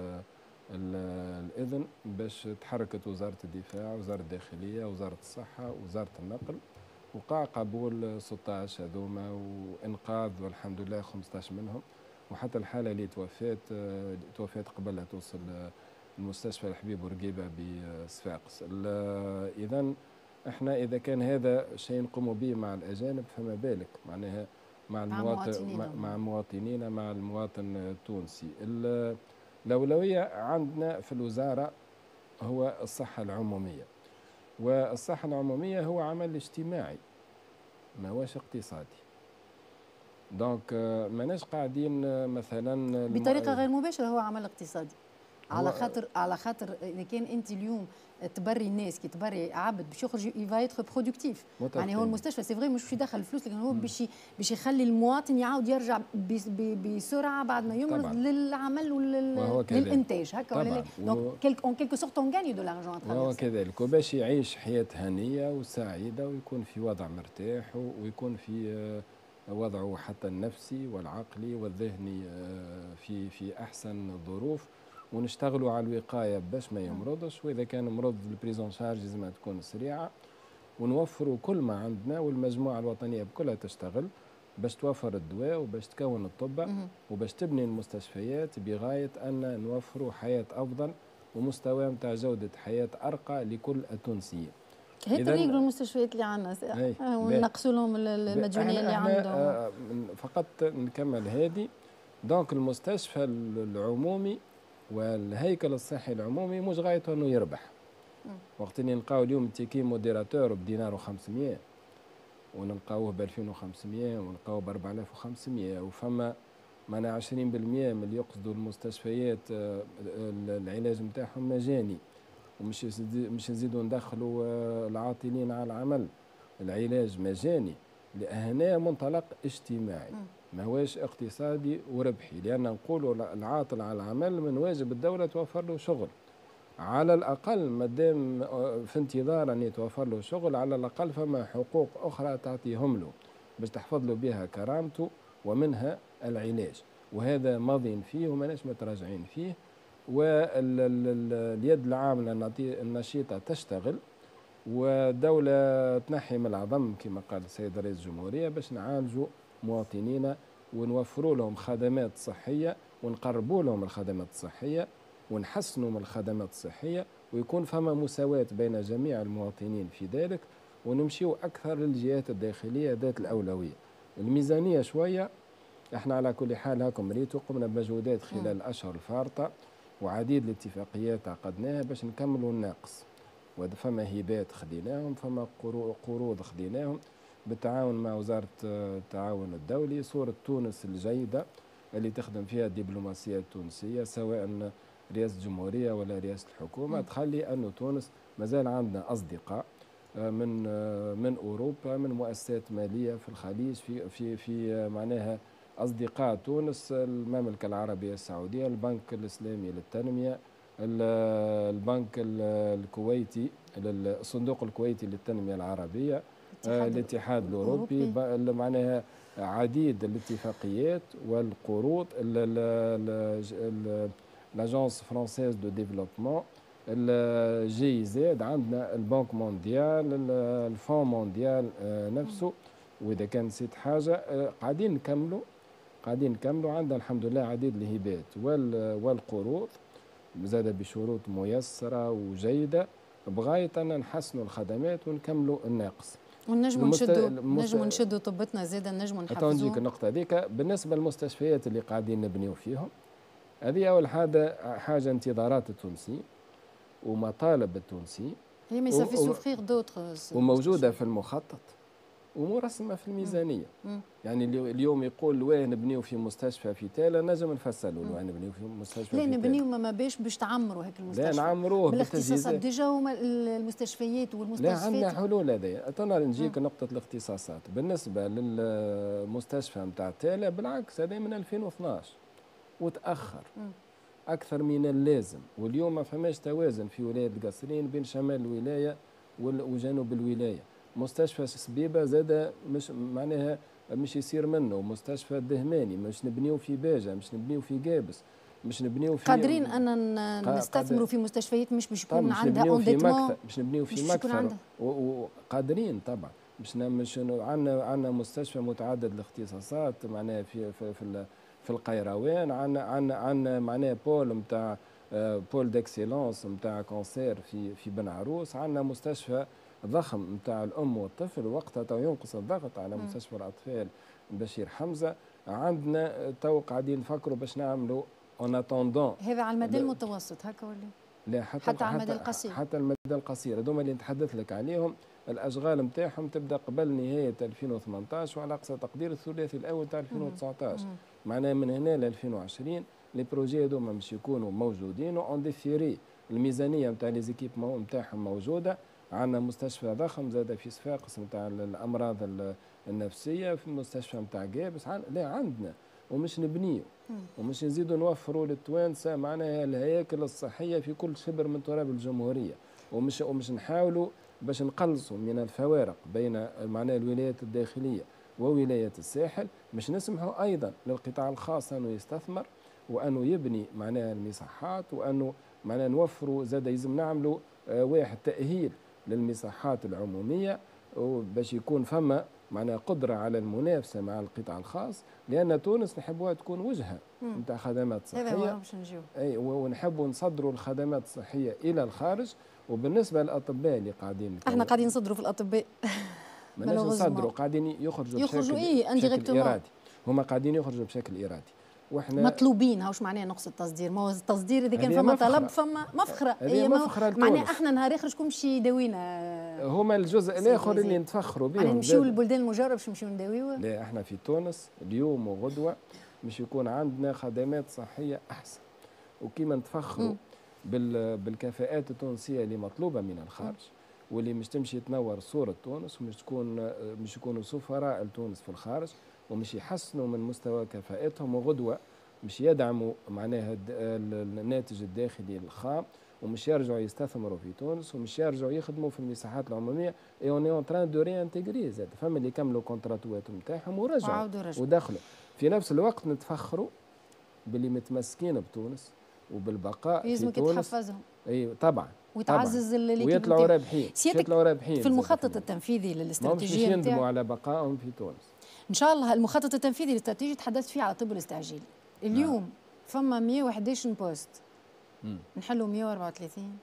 الإذن باش تحركت وزارة الدفاع، وزارة الداخلية، وزارة الصحة، وزارة النقل، وقع قبول ستة عشر هذوما وإنقاذ والحمد لله خمسة عشر منهم. وحتى الحالة اللي توفات آه توفات قبل لا توصل المستشفى الحبيب بورقيبة بصفاقس. إذا احنا إذا كان هذا شيء نقوم به مع الأجانب فما بالك معناها مع المواطن مع مواطنينا مع المواطن التونسي. الأولوية عندنا في الوزارة هو الصحة العمومية، والصحة العمومية هو عمل اجتماعي ما هوش اقتصادي. دونك ماناش قاعدين مثلا بطريقة غير مباشرة هو عمل اقتصادي على خاطر على خاطر اذا كان انت اليوم تبري الناس كي تبري عبد باش يخرج يفا يتر برودكتيف. يعني هو المستشفى سي فري مش باش يدخل الفلوس لكن هو باش باش يخلي المواطن يعاود يرجع بسرعه بعد ما يمرض طبعاً. للعمل وللانتاج هكا ولا لا. دونك اون كيلكو سورت اون غاني دو لارجون هو كذلك وباش يعيش حياه هنيه وسعيده ويكون في وضع مرتاح ويكون في وضعه حتى النفسي والعقلي والذهني في في احسن الظروف. ونشتغلوا على الوقايه باش ما يمرضش، واذا كان مرض البريزون شارج لازم تكون سريعه. ونوفروا كل ما عندنا والمجموعه الوطنيه بكلها تشتغل باش توفر الدواء وباش تكون الطب وباش تبني المستشفيات بغايه ان نوفروا حياه افضل ومستوى نتاع جوده حياه ارقى لكل التونسيين. هيك يقولوا المستشفيات اللي عندنا ونقصوا لهم المديونيه اللي عندهم. فقط نكمل هذه. دونك المستشفى العمومي والهيكل الصحي العمومي مش غايته انه يربح. وقت اللي نلقاو اليوم تيكي موديراتور بدينار وخمسمية ونلقاوه ب ألفين وخمسمية ونلقاوه ب أربعة آلاف وخمسمية وفما معناها عشرين بالمية من اللي يقصدوا المستشفيات العلاج نتاعهم مجاني ومش مش نزيدوا ندخلوا العاطلين على العمل. العلاج مجاني هنا منطلق اجتماعي ما هوش اقتصادي وربحي، لأن نقولوا العاطل على العمل من واجب الدولة توفر له شغل على الأقل مادام في انتظار أن يتوفر له شغل على الأقل فما حقوق أخرى تعطيهم له باش تحفظ له بها كرامته ومنها العلاج. وهذا ماضين فيه وماناش متراجعين فيه. واليد العاملة النشيطة تشتغل والدولة تنحي من العظم كما قال السيد رئيس الجمهورية باش نعالجوا مواطنينا ونوفروا لهم خدمات صحية ونقربوا لهم الخدمات الصحية ونحسنوا من الخدمات الصحية ويكون فما مساواة بين جميع المواطنين في ذلك ونمشيوا أكثر للجهات الداخلية ذات الأولوية. الميزانية شوية احنا على كل حال هاكم ريتوا قمنا بمجهودات خلال الأشهر الفارطة وعديد الاتفاقيات عقدناها باش نكملوا الناقص. وفما هبات خديناهم فما قروض خديناهم بالتعاون مع وزارة التعاون الدولي. صورة تونس الجيدة اللي تخدم فيها الدبلوماسية التونسية سواء رئاسة الجمهورية ولا رئاسة الحكومة تخلي أنه تونس مازال عندنا أصدقاء من من أوروبا من مؤسسات مالية في الخليج في في في معناها أصدقاء تونس المملكة العربية السعودية البنك الإسلامي للتنمية البنك الكويتي الصندوق الكويتي للتنمية العربية الاتحاد الأوروبي معناها عديد الاتفاقيات والقروض لاجونس فرانسيز دو ديفلوبمون الجي زاد عندنا البنك مونديال الفون مونديال نفسه. واذا كان نسيت حاجه قاعدين نكملوا قاعدين نكملوا عندنا الحمد لله عديد الهبات والقروض زاد بشروط ميسره وجيده بغايه ان نحسنوا الخدمات ونكملوا الناقص. ونجموا نشدوا نجموا نشدوا طبتنا زاده نجموا نحفزوا. نجيك النقطه هذيك بالنسبه للمستشفيات اللي قاعدين نبنيو فيهم. هذه اول حاجه حاجه انتظارات التونسي ومطالب التونسي هي ما يصفي سوفرير دوتر وموجوده في المخطط ومرسمه في الميزانيه. مم. يعني اليوم يقول واه نبنيو في مستشفى في تالا، نجم نفسروا له نبنيو في مستشفى لا في نبنيو ما باش باش تعمروا هيك المستشفى. لا نعمروه بالاختصاصات ديجا هما المستشفيات والمستشفيات. لا عندنا حلول هذيا. انا نجيك نقطه الاختصاصات بالنسبه للمستشفى نتاع تالا، بالعكس هذا من ألفين واثناش وتاخر مم. اكثر من اللازم، واليوم ما فماش توازن في ولايه قصرين بين شمال الولايه وجنوب الولايه. مستشفى سبيبه زاد مش معناها مش يصير منه، مستشفى الدهماني مش نبنيو في باجه، مش نبنيو في قابس، مش نبنيو في قادرين ان نستثمروا في مستشفيات مش باش يكون عندها انديتمون، مش نبنيو في مكثر وقادرين طبعا. مش مش عندنا عندنا مستشفى متعدد الاختصاصات معناها في في في, في القيروان، عندنا عندنا عندنا معناها بول نتاع بول ديكسيلونس نتاع كونسير في في بن عروس، عندنا مستشفى ضخم نتاع الام والطفل وقتها تو ينقص الضغط على مستشفى الاطفال بشير حمزه. عندنا تو قاعدين نفكروا باش نعملوا اون اتوندون. هذا على المدى المتوسط هكا ولا؟ لا حتى حتى على المدى القصير. حتى المدى القصير هذوما اللي نتحدث لك عليهم الاشغال نتاعهم تبدا قبل نهايه ألفين وثمانطاش وعلى اقصى تقدير الثلاثي الاول تاع ألفين وتسعطاش. معناها من هنا ل ألفين وعشرين لي بروجي هذوما باش يكونوا موجودين اون ديفيري. الميزانيه نتاع لي زيكيب نتاعهم موجوده. عندنا مستشفى ضخم زاد في صفاقس نتاع الامراض النفسيه، في مستشفى نتاع قابس. لا عندنا ومش نبنيو ومش نزيدوا نوفروا للتوانسه معناها الهياكل الصحيه في كل شبر من تراب الجمهوريه، ومش ومش نحاولوا باش نقلصوا من الفوارق بين معناها الولايات الداخليه وولايه الساحل. مش نسمحوا ايضا للقطاع الخاص انه يستثمر وانه يبني معناها المساحات، وانه معناها نوفروا زاد يلزم نعملوا آه واحد تاهيل للمساحات العموميه باش يكون فما معناها قدره على المنافسه مع القطاع الخاص، لان تونس نحبوها تكون وجهه نتاع خدمات صحيه. اي ونحبوا نصدروا الخدمات الصحيه الى الخارج. وبالنسبه للاطباء اللي قاعدين احنا قاعدين نصدروا في الاطباء ما نصدروا قاعدين يخرجوا يخرجوا ايه بشكل ارادي. هما قاعدين يخرجوا بشكل ارادي واحنا مطلوبين. هاوش معناها نقص التصدير؟ ما هو التصدير اذا كان فما طلب فما مفخره. هي مفخره معناها احنا نهار اخر شكون باش يداوينا؟ هما الجزء الاخر اللي نتفخروا بهم. يعني نمشيو للبلدان المجاوره باش نمشيو نداويوه؟ لا احنا في تونس اليوم وغدوه باش يكون عندنا خدمات صحيه احسن، وكيما نتفخروا بالكفاءات التونسيه اللي مطلوبه من الخارج واللي مش تمشي تنور صوره تونس، ومش تكون مش يكونوا سفراء لتونس في الخارج، ومش يحسنوا من مستوى كفاءتهم، وغدوه مش يدعموا معناها الناتج الداخلي الخام، ومش يرجعوا يستثمروا في تونس، ومش يرجعوا يخدموا في المساحات العموميه. اي اون اون تران دو ري انتيغري زاد فما اللي كملوا كونتراتوات نتاعهم ورجعوا ودخلوا. في نفس الوقت نتفخروا باللي متمسكين بتونس وبالبقاء في تونس. يلزمك تحفزهم. اي طبعا وتعزز اللي ويطلعوا رابحين. يطلعوا رابحين في المخطط التنفيذي للاستراتيجيه نتاعهم. مش يندموا على بقائهم في تونس. ان شاء الله. المخطط التنفيذي للاستراتيجيه تحدثت فيه على الطب الاستعجالي. اليوم نعم. فما مئة وأحد عشر بوست نحلوا مئة وأربعة وثلاثين.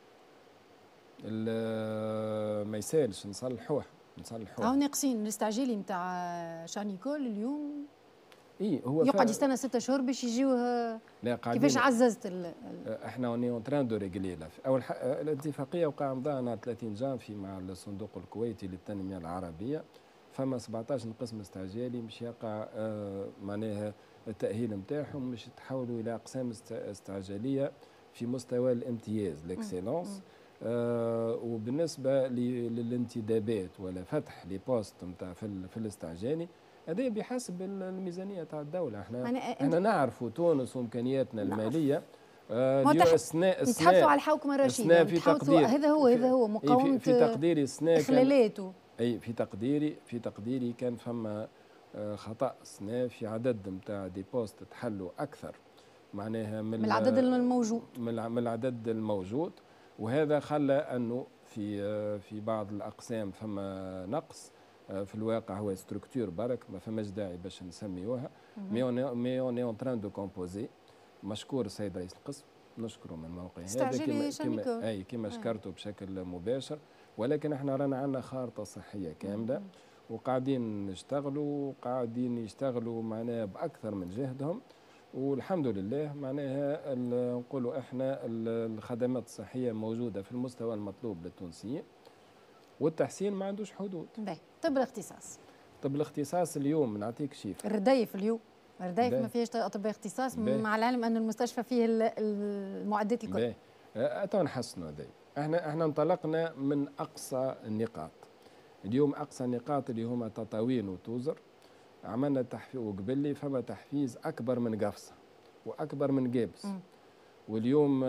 ما يسالش نصلحوها نصلحوها. هاو ناقصين الاستعجالي نتاع شانيكول اليوم. اي هو يقعد يستنى ستة شهور باش يجيوه. كيفاش عززت ال احنا اوني اون تران دو ريغلي. اول الاتفاقيه وقع مضى نهار ثلاثين جانفي مع الصندوق الكويتي للتنميه العربيه. فما سبعطاش قسم استعجالي باش يقع آه معناها التاهيل نتاعهم باش يتحولوا الى اقسام استعجاليه في مستوى الامتياز الاكسيلونس. آه وبالنسبه للانتدابات ولا فتح لي بوست نتاع في, في الاستعجالي هذا بحسب الميزانيه تاع الدوله. احنا احنا نعرفوا تونس وامكانياتنا الماليه. آه اثناء نتحدثوا على الحوكمه الرشيده. في تقدير هذا هو هذا هو مقاومه في, في تقديري السنه خلالاته. اي في تقديري في تقديري كان فما خطا سنا في عدد نتاع دي بوست تحلوا اكثر معناها من, من العدد الموجود من العدد الموجود، وهذا خلى انه في في بعض الاقسام فما نقص. في الواقع هو ستركتور برك ما فماش داعي باش نسميوها. مي اون اون تران دو كومبوزي. مشكور السيد رئيس القسم نشكره من موقع هذا كما كما اي كما شكرته بشكل مباشر. ولكن احنا رانا عندنا خارطه صحيه كامله وقاعدين نشتغلوا وقاعدين يشتغلوا معناها باكثر من جهدهم، والحمد لله معناها نقولوا احنا الخدمات الصحيه موجوده في المستوى المطلوب للتونسيين والتحسين ما عندوش حدود. باهي. طب الاختصاص طب الاختصاص اليوم نعطيك شيف الرديف اليوم الرديف ما فيهش اطباء اختصاص مع العلم ان المستشفى فيه المعدات الكل. تو نحسنوا هذا. احنا احنا انطلقنا من اقصى النقاط. اليوم اقصى النقاط اللي هما تطاوين وتوزر عملنا تحفيز، وقبل فما تحفيز اكبر من قفصه واكبر من جابس. م. واليوم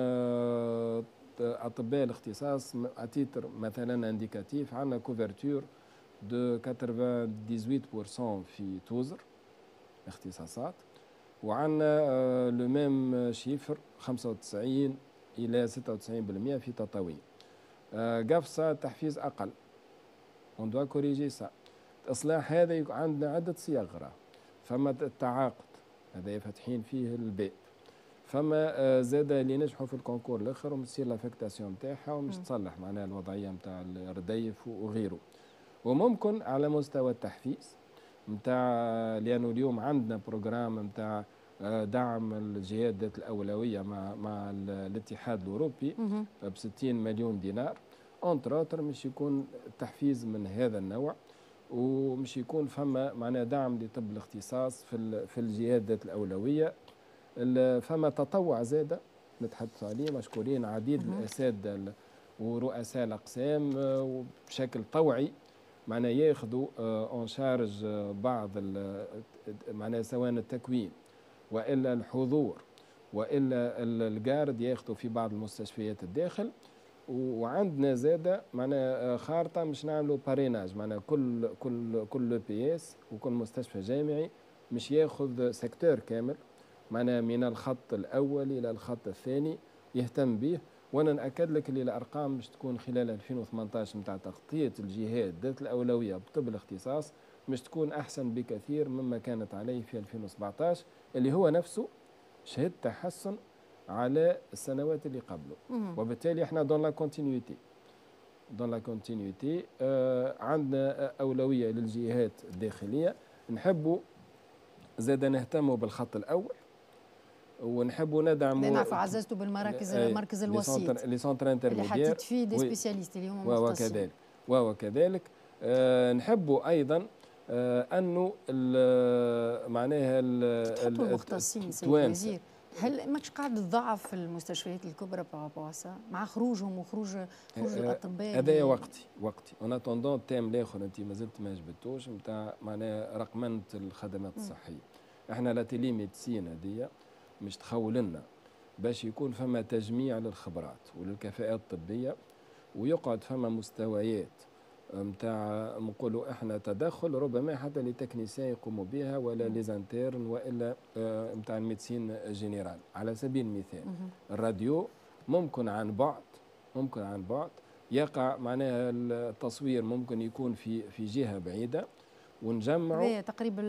اطباء الاختصاص اتيتر مثلا انديكاتيف عندنا كوفرتور دو ثمانية وثمانين بالمئة في توزر اختصاصات، وعندنا لو ميم شيفر خمسة وتسعين الى ستة وتسعين بالمئة في تطاوين. قفصه تحفيز اقل، اون دوا كوريجي سا. الاصلاح هذا عندنا عده صيغ، فما التعاقد هذا فاتحين فيه الباب، فما زاد اللي نجحوا في الكونكور الاخر ومتصير لافكتاسيون نتاعها ومش تصلح معناها الوضعيه نتاع الرديف وغيره. وممكن على مستوى التحفيز نتاع، لانه اليوم عندنا بروجرام نتاع دعم الجهات ذات الاولويه مع مع الاتحاد الاوروبي ب ستين مليون دينار اونتر اوتر، مش يكون تحفيز من هذا النوع، ومش يكون فما معناها دعم لطب الاختصاص في في الجهات ذات الاولويه. فما تطوع زاده نتحدث عليه، مشكورين عديد الاساتذه ورؤساء الاقسام وبشكل طوعي معناها ياخذوا اون شارج بعض معناها سواء التكوين والا الحضور والا الجارد ياخذوا في بعض المستشفيات الداخل. وعندنا زاده معناها خارطه مش نعملوا باريناج، معناها كل كل كل بي اس وكل مستشفى جامعي مش ياخذ سيكتور كامل معناها من الخط الاول الى الخط الثاني يهتم به. وانا ناكد لك اللي الارقام مش تكون خلال ألفين وثمانية عشر نتاع تغطيه الجهات ذات الاولويه بطب الاختصاص مش تكون احسن بكثير مما كانت عليه في ألفين وسبعة عشر، اللي هو نفسه شهد تحسن على السنوات اللي قبله. وبالتالي احنا دون لا كونتينيوتي دون لا كونتينيوتي عندنا اولويه للجهات الداخليه. نحبوا زاد نهتموا بالخط الاول ونحبوا ندعموا، نعرفوا عززتوا بالمراكز المركز الوسيط لي سونتر انترميديير اللي حطيت فيه دي سبيسياليست اللي هما مختصين. وكذلك وكذلك آه نحبوا ايضا آه انه معناها تحطوا المختصين سيد الوزير. هل ماكش قاعد تضعف في المستشفيات الكبرى بواسا مع خروجهم وخروج خروج الاطباء؟ هذايا وقتي وقتي اون اتوندون التيم الاخر انت مازلت ما جبتوش نتاع معناها رقمنه الخدمات الصحيه. احنا لا تيلي ميدسين هذيا مش تخول لنا باش يكون فما تجميع للخبرات وللكفاءات الطبيه، ويقعد فما مستويات نتاع نقولوا احنا تدخل ربما حتى لتكنيسيين يقوموا بها ولا ليزانتيرن والا نتاع الميدسين جينيرال. على سبيل المثال الراديو ممكن عن بعد ممكن عن بعد يقع معناها التصوير ممكن يكون في في جهه بعيده ونجمعوا تقريبا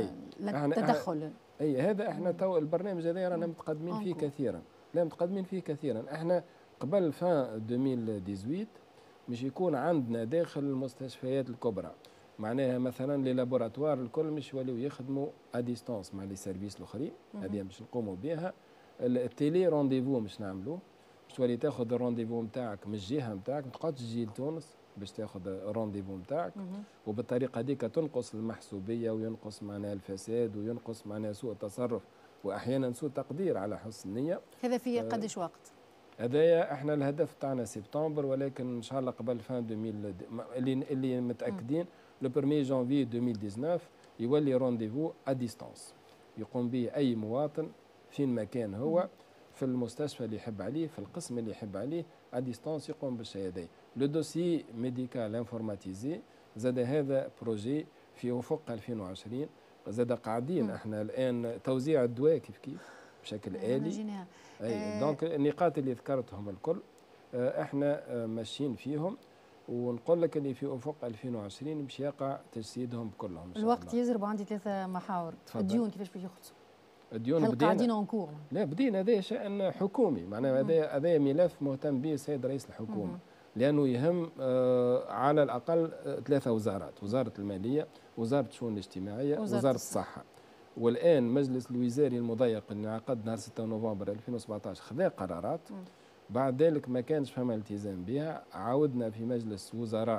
التدخل. اي هذا احنا تو البرنامج هذا رانا متقدمين فيه كثيرا، لا متقدمين فيه كثيرا. احنا قبل فان ألفين وثمانية عشر مش يكون عندنا داخل المستشفيات الكبرى معناها مثلا لي لابوراتوار الكل مش يوليو يخدموا اديستونس مع لي سيرفيس الاخرين، هذه مش نقوموا بها. التيلي رونديفو مش نعملوه، مش تولي تاخذ الرونديفو نتاعك من الجهه نتاعك، ما تقعدش تجي لتونس باش تاخذ الرونديفو نتاعك، وبالطريقه هذيك تنقص المحسوبيه وينقص معناها الفساد وينقص معناها سوء التصرف واحيانا سوء تقدير على حسن النيه. هذا في قداش وقت؟ هذايا احنا الهدف تاعنا سبتمبر، ولكن ان شاء الله قبل فان ألفين اللي اللي متاكدين لو واحد جانفي ألفين وتسعطاش يولي رونديفو ا ديستانس يقوم به اي مواطن فين ما كان هو في المستشفى اللي يحب عليه في القسم اللي يحب عليه ا ديستانس يقوم بالشيء هذا. لو دوسي ميديكال انفورماتيزي زاد هذا بروجي في افق ألفين وعشرين، زاد قاعدين مم. احنا الان توزيع الدواء كيف كيف بشكل آلي. اي دونك النقاط اللي ذكرتهم الكل احنا ماشيين فيهم، ونقول لك اللي في افق ألفين وعشرين باش يقع تجسيدهم كلهم. الوقت يزرب، عندي ثلاثه محاور. الديون كيفاش باش يخلصوا؟ الديون هل قاعدين اونكور؟ لا بدينا، هذا شأن حكومي معناها، هذا هذا ملف مهتم به السيد رئيس الحكومه مم. لانه يهم آه على الاقل ثلاثه وزارات، وزاره الماليه، وزاره الشؤون الاجتماعيه، وزاره, وزارة الصحه. والان مجلس الوزاري المضيق اللي انعقد نهار ستة نوفمبر ألفين وسبعة عشر خذا قرارات، م. بعد ذلك ما كانش فما التزام بها. عاودنا في مجلس وزراء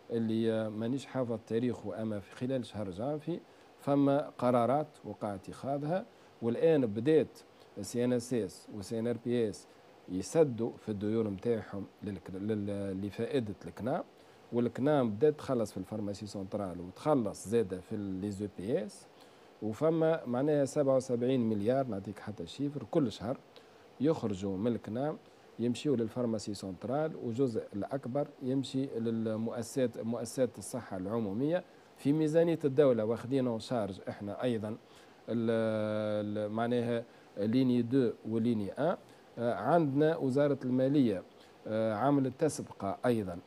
اللي مانيش حافظ تاريخه، أما في خلال شهر جانفي فما قرارات وقع اتخاذها، والآن بدات سي ان اس اس وسي ان ار بي اس يسدوا في الديون نتاعهم لفائده الكنام، والكنام بدات تخلص في الفارماسي سنترال وتخلص زاده في لي زو بي اس، وفما معناها سبعة وسبعين مليار نعطيك حتى شيفر كل شهر يخرجوا من الكنام يمشيوا للفارماسي سنترال، وجزء الأكبر يمشي للمؤسسات مؤسسات الصحة العمومية في ميزانية الدولة، واخدين شارج احنا أيضا معناها ليني اثنين وليني واحد. عندنا وزارة المالية عملت تسبقة أيضا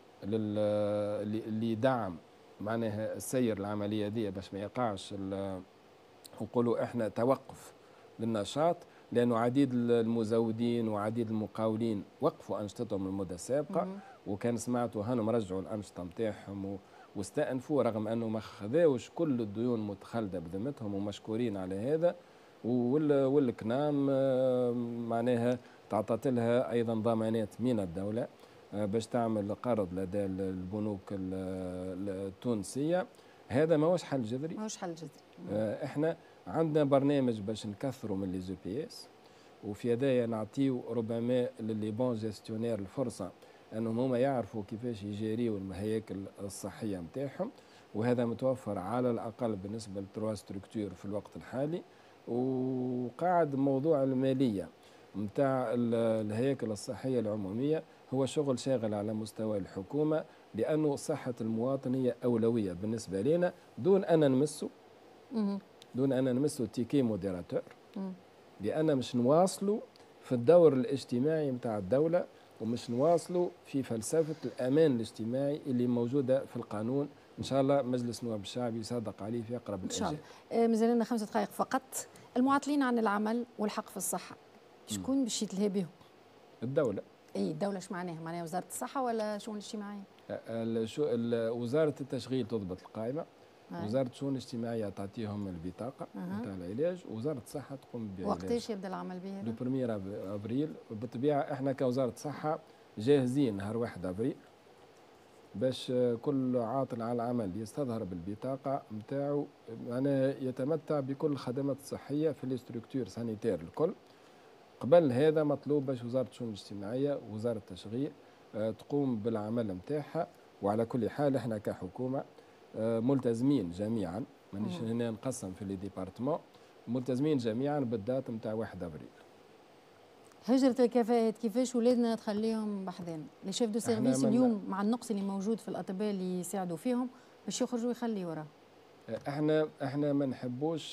لدعم معناها السير العملية دي باش ما يقعش نقولوا احنا توقف للنشاط، لأنه عديد المزودين وعديد المقاولين وقفوا أنشطتهم المدة السابقة، وكان سمعتوا هانم رجعوا الأنشطة نتاعهم واستأنفوا رغم أنه ما خذاوش كل الديون متخلدة بذمتهم، ومشكورين على هذا. والكنام معناها تعطت لها أيضا ضمانات من الدولة باش تعمل قرض لدى البنوك التونسية. هذا ماهوش حل جذري، ماهوش حل جذري. احنا عندنا برنامج باش نكثروا من لي زو بي اس، وفي هدايا نعطيو ربما للي بون جيستيونير الفرصه انهم هما يعرفوا كيفاش يجاريوا الهياكل الصحيه نتاعهم، وهذا متوفر على الاقل بالنسبه لتروا ستركتور في الوقت الحالي. وقاعد موضوع الماليه نتاع الهياكل الصحيه العموميه هو شغل شاغل على مستوى الحكومه، لانه صحه المواطن هي اولويه بالنسبه لنا، دون ان نمسوا دون ان نمسوا تيكي موديراتور، لان مش نواصلوا في الدور الاجتماعي نتاع الدوله، ومش نواصلوا في فلسفه الامان الاجتماعي اللي موجوده في القانون. ان شاء الله مجلس النواب الشعبي يصادق عليه في اقرب الاجال. ان شاء الله. مازال لنا خمسة دقائق فقط. المعطلين عن العمل والحق في الصحه شكون باش يتلهى بهم؟ الدوله. اي الدوله ايش معناها؟ معناها وزاره الصحه ولا الشؤون الاجتماعيه؟ وزاره التشغيل تضبط القائمه، وزاره الشؤون الاجتماعيه تعطيهم البطاقه نتاع العلاج، ووزاره الصحه تقوم بعلاج. وقتاش يبدا العمل بها؟ لو بريمير ابريل. بالطبيعه احنا كوزاره صحه جاهزين نهار واحد ابريل باش كل عاطل على العمل يستظهر بالبطاقه نتاعو معناها يتمتع بكل الخدمات الصحيه في لي ستركتور سانيتير الكل. قبل هذا مطلوب باش وزاره الشؤون الاجتماعيه ووزاره التشغيل تقوم بالعمل نتاعها. وعلى كل حال احنا كحكومه ملتزمين جميعا، مانيش هنا نقسم في لي ديبارتمون، ملتزمين جميعا بالدات نتاع واحد ابريل. هجرة الكفاءات كيفاش ولادنا تخليهم بحذانا؟ لي شيف دو سيرفيس اليوم مع النقص اللي موجود في الاطباء اللي يساعدوا فيهم باش يخرجوا يخليوا وراه. احنا احنا ما نحبوش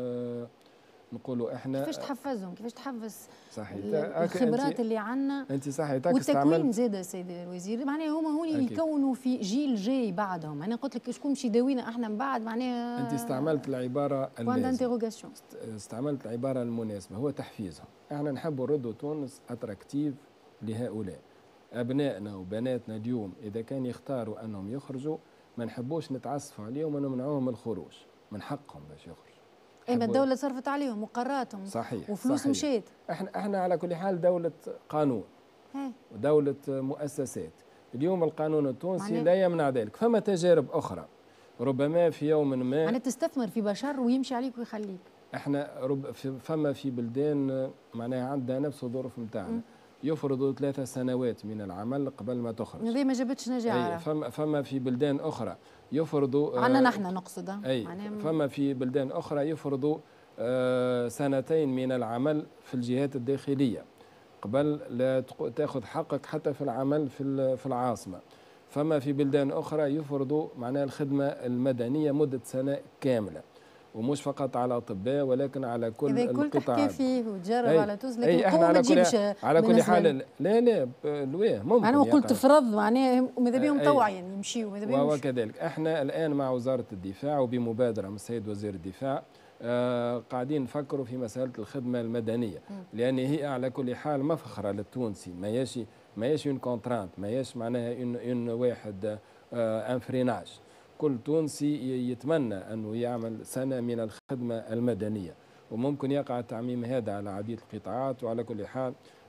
نقولوا احنا كيفاش تحفزهم؟ كيفاش تحفز صحيح الخبرات اللي عندنا؟ انت صحيح والتكوين زاد سيدي الوزير، معناها هما هوني يكونوا في جيل جاي بعدهم. انا قلت لك شكون باش يداوينا احنا من بعد؟ معناها انت استعملت العباره اللازمه، استعملت العباره المناسبه، هو تحفيزهم. احنا نحبوا نردوا تونس اتراكتيف لهؤلاء ابنائنا وبناتنا. اليوم اذا كان يختاروا انهم يخرجوا ما نحبوش نتعسفوا عليهم ونمنعوهم الخروج، من حقهم باش يخرجوا. اما الدولة صرفت عليهم وقراتهم صحيح وفلوس مشات. احنا احنا على كل حال دولة قانون ودولة مؤسسات. اليوم القانون التونسي لا يمنع ذلك. فما تجارب اخرى ربما في يوم ما يعني تستثمر في بشر ويمشي عليك ويخليك. احنا رب فما في بلدان معناها عندها نفس الظروف نتاعنا يفرضوا ثلاثة سنوات من العمل قبل ما تخرج. هذه ما جابتش نجاح. فما فما في بلدان اخرى يفرضوا عندنا نحن نقصد. اي فما في بلدان اخرى يفرضوا آه سنتين من العمل في الجهات الداخليه قبل لا تاخذ حقك حتى في العمل في في العاصمه. فما في بلدان اخرى يفرضوا معناها الخدمه المدنيه مده سنه كامله، ومش فقط على اطباء ولكن على كل القطاعات. تحكي فيه وتجرب على تونس، لكن احنا على كل على كل حال لا لا لويه ممكن. انا قلت فرض معناها ماذا بهم طوع يعني يمشيوا ماذا بهم. وكذلك احنا الان مع وزاره الدفاع وبمبادره من السيد وزير الدفاع آه قاعدين نفكروا في مساله الخدمه المدنيه، لان هي على كل حال مفخره للتونسي، ما ياشي ما ياشي اون كونترانت، ما ياش معناها اون اون واحد آه انفريناج. كل تونسي يتمنى أنه يعمل سنة من الخدمة المدنية، وممكن يقع التعميم هذا على عديد القطاعات. وعلى كل حال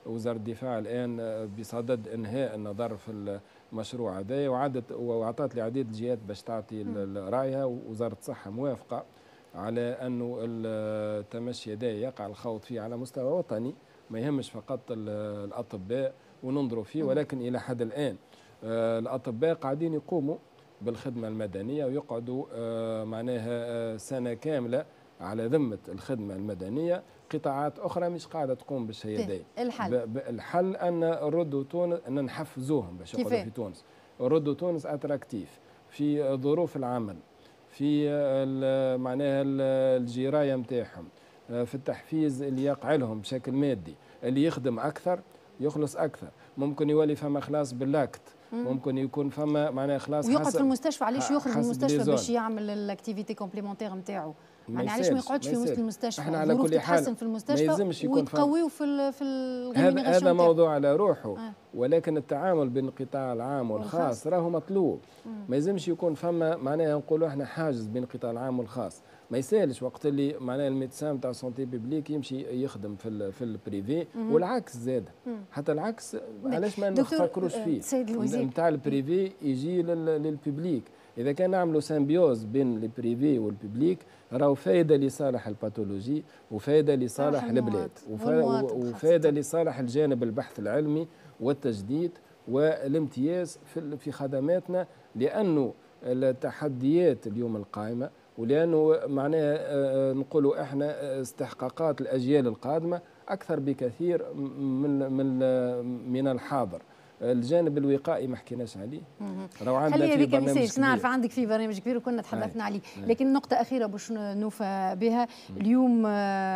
وزاره الدفاع الان بصدد انهاء النظر في المشروع هذا، وعدت واعطت لعديد الجهات باش تعطي رايها، ووزاره الصحه موافقه على انه التمشي هذا يقع الخوض فيه على مستوى وطني، ما يهمش فقط الاطباء وننظروا فيه، ولكن الى حد الان الاطباء قاعدين يقوموا بالخدمه المدنيه ويقعدوا معناها سنه كامله على ذمه الخدمه المدنيه. قطاعات اخرى مش قاعده تقوم بالشيء هذا. الحل الحل ان نردوا تونس، ان نحفزوهم باش يقعدوا في تونس، نردوا تونس اتراكتيف في ظروف العمل، في معناها الجرايه نتاعهم، في التحفيز اللي يقع لهم بشكل مادي، اللي يخدم اكثر يخلص اكثر، ممكن يولي فما خلاص باللاكت، ممكن يكون فما معناها خلاص ويقعد في المستشفى. علاش يخرج من المستشفى باش يعمل الاكتيفيتي كومبليمونتير نتاعو؟ يعني علاش ما يقعدش في وسط المستشفى؟ احنا على كل حال في المستشفى وتقويه في في هذا هذا موضوع على روحه. آه. ولكن التعامل بين القطاع العام والخاص راهو مطلوب. مم. ما يلزمش يكون فما معناها نقولوا احنا حاجز بين القطاع العام والخاص. ما يسالش وقت اللي معناها الميدسان تاع سونتي بيبليك يمشي يخدم في ال في البريفي، والعكس زاد. مم. حتى العكس علاش ما نفكروش فيه؟ نتاع البريفي يجي للببليك. إذا كان نعملوا سيمبيوز بين البريفي والببليك راهو فايدة لصالح الباثولوجي وفايدة لصالح البلاد وفايدة لصالح الجانب البحث العلمي والتجديد والامتياز في في خدماتنا، لأنه التحديات اليوم القائمة ولأنه معناها نقولوا احنا استحقاقات الأجيال القادمة أكثر بكثير من من من الحاضر. الجانب الوقائي ما حكيناش عليه، راهو عندنا في برنامج كبير. نعرف عندك في برنامج كبير وكنا تحدثنا عليه، لكن نقطة أخيرة باش نوفى بها. اليوم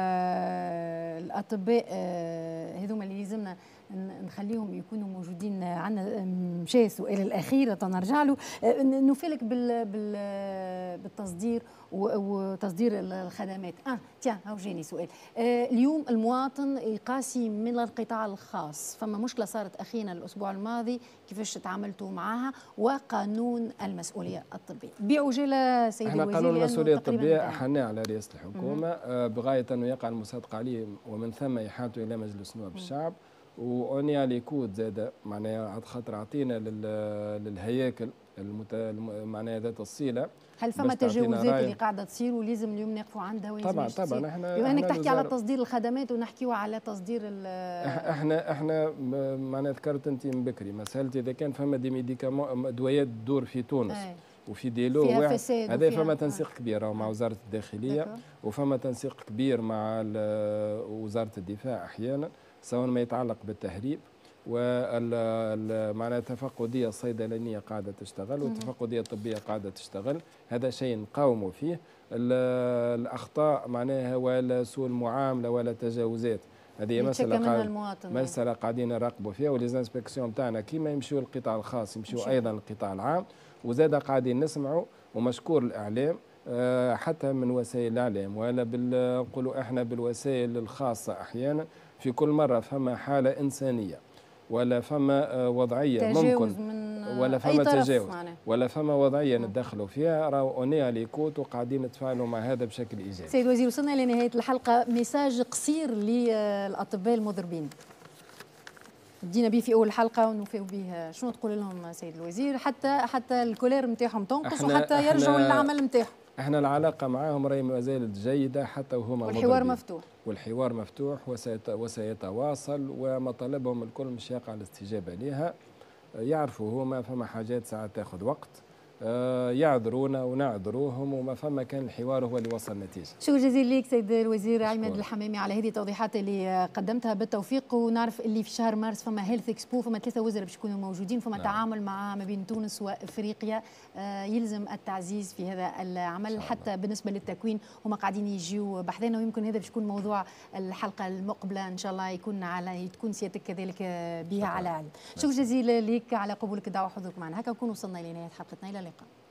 الأطباء هذوما اللي لازمنا نخليهم يكونوا موجودين عندنا. مشى السؤال الأخير تنرجع له، نوفلك بال بال بالتصدير وتصدير الخدمات. اه تيان هاو جاني سؤال. آه اليوم المواطن يقاسي من القطاع الخاص، فما مشكله صارت اخينا الاسبوع الماضي كيفاش تعاملتوا معها، وقانون المسؤوليه الطبيه بعجاله سيدي الوزير. احنا قانون المسؤوليه الطبيه احناه على رئاسه الحكومه آه بغايه انه يقع المصادقه عليه ومن ثم يحالته الى مجلس نواب الشعب، وأني على كود زاد معناها على خاطر عطينا للهياكل المت... معناها ذات الصله. هل فما تجاوزات اللي قاعده تصير ولازم اليوم نقفوا عندها؟ طبعا طبعا احنا بما انك تحكي على تصدير الخدمات ونحكيوا على تصدير احنا احنا معناها ذكرت انت من بكري مساله اذا كان فما دي ميديكامون ادويات تدور في تونس أي. وفي ديلو هذا فما تنسيق كبير مع وزاره الداخليه دكو. وفما تنسيق كبير مع وزاره الدفاع احيانا سواء ما يتعلق بالتهريب، ومعناها التفقديه الصيدلانيه قاعده تشتغل والتفقديه الطبيه قاعده تشتغل. هذا شيء نقاوموا فيه. الاخطاء معناها ولا سوء المعامله ولا تجاوزات هذه مساله قاعد مساله قاعدين نراقبوا فيها، وليزانسبكسيون تاعنا كيما يمشيوا للقطاع الخاص يمشيوا ايضا للقطاع العام، وزاد قاعدين نسمعوا ومشكور الاعلام حتى من وسائل الاعلام ولا نقولوا احنا بالوسائل الخاصه احيانا في كل مره فما حاله انسانيه ولا فما وضعيه ممكن ولا فما تجاوز ولا فما وضعيه نتدخلوا فيها، راهو اوني على ليكوت وقاعدين نتفاعلوا مع هذا بشكل ايجابي. سيد الوزير وصلنا لنهايه الحلقه، ميساج قصير للاطباء المضربين بدينا به في اول الحلقه ونوفيو به، شنو تقول لهم سيد الوزير حتى حتى الكولير نتاعهم تنقص وحتى يرجعوا للعمل نتاعهم؟ احنا العلاقه معهم راهي ما زالت جيده حتى وهما والحوار مضربين. مفتوح والحوار مفتوح وسيت وسيتواصل، ومطالبهم الكل مش يقع الاستجابه لها. يعرفوا هما فما حاجات ساعات تاخذ وقت، يعذرونا ونعذروهم، وما فما كان الحوار هو اللي وصل نتيجه. شكرا جزيلا لك سيد الوزير عماد الحمامي على هذه التوضيحات اللي قدمتها، بالتوفيق. ونعرف اللي في شهر مارس فما هيلث اكسبو، فما ثلاثه وزراء باش يكونوا موجودين، فما نعم. تعامل مع ما بين تونس وافريقيا يلزم التعزيز في هذا العمل، حتى بالنسبه للتكوين هما قاعدين يجيو بحذنا، ويمكن هذا باش يكون موضوع الحلقه المقبله ان شاء الله يكون على تكون سيادتك كذلك بها على علم. شكرا جزيلا لك على قبولك الدعوه وحضورك معنا. هكا نكون وصلنا الى نهايه حلقتنا، الى اللقاء.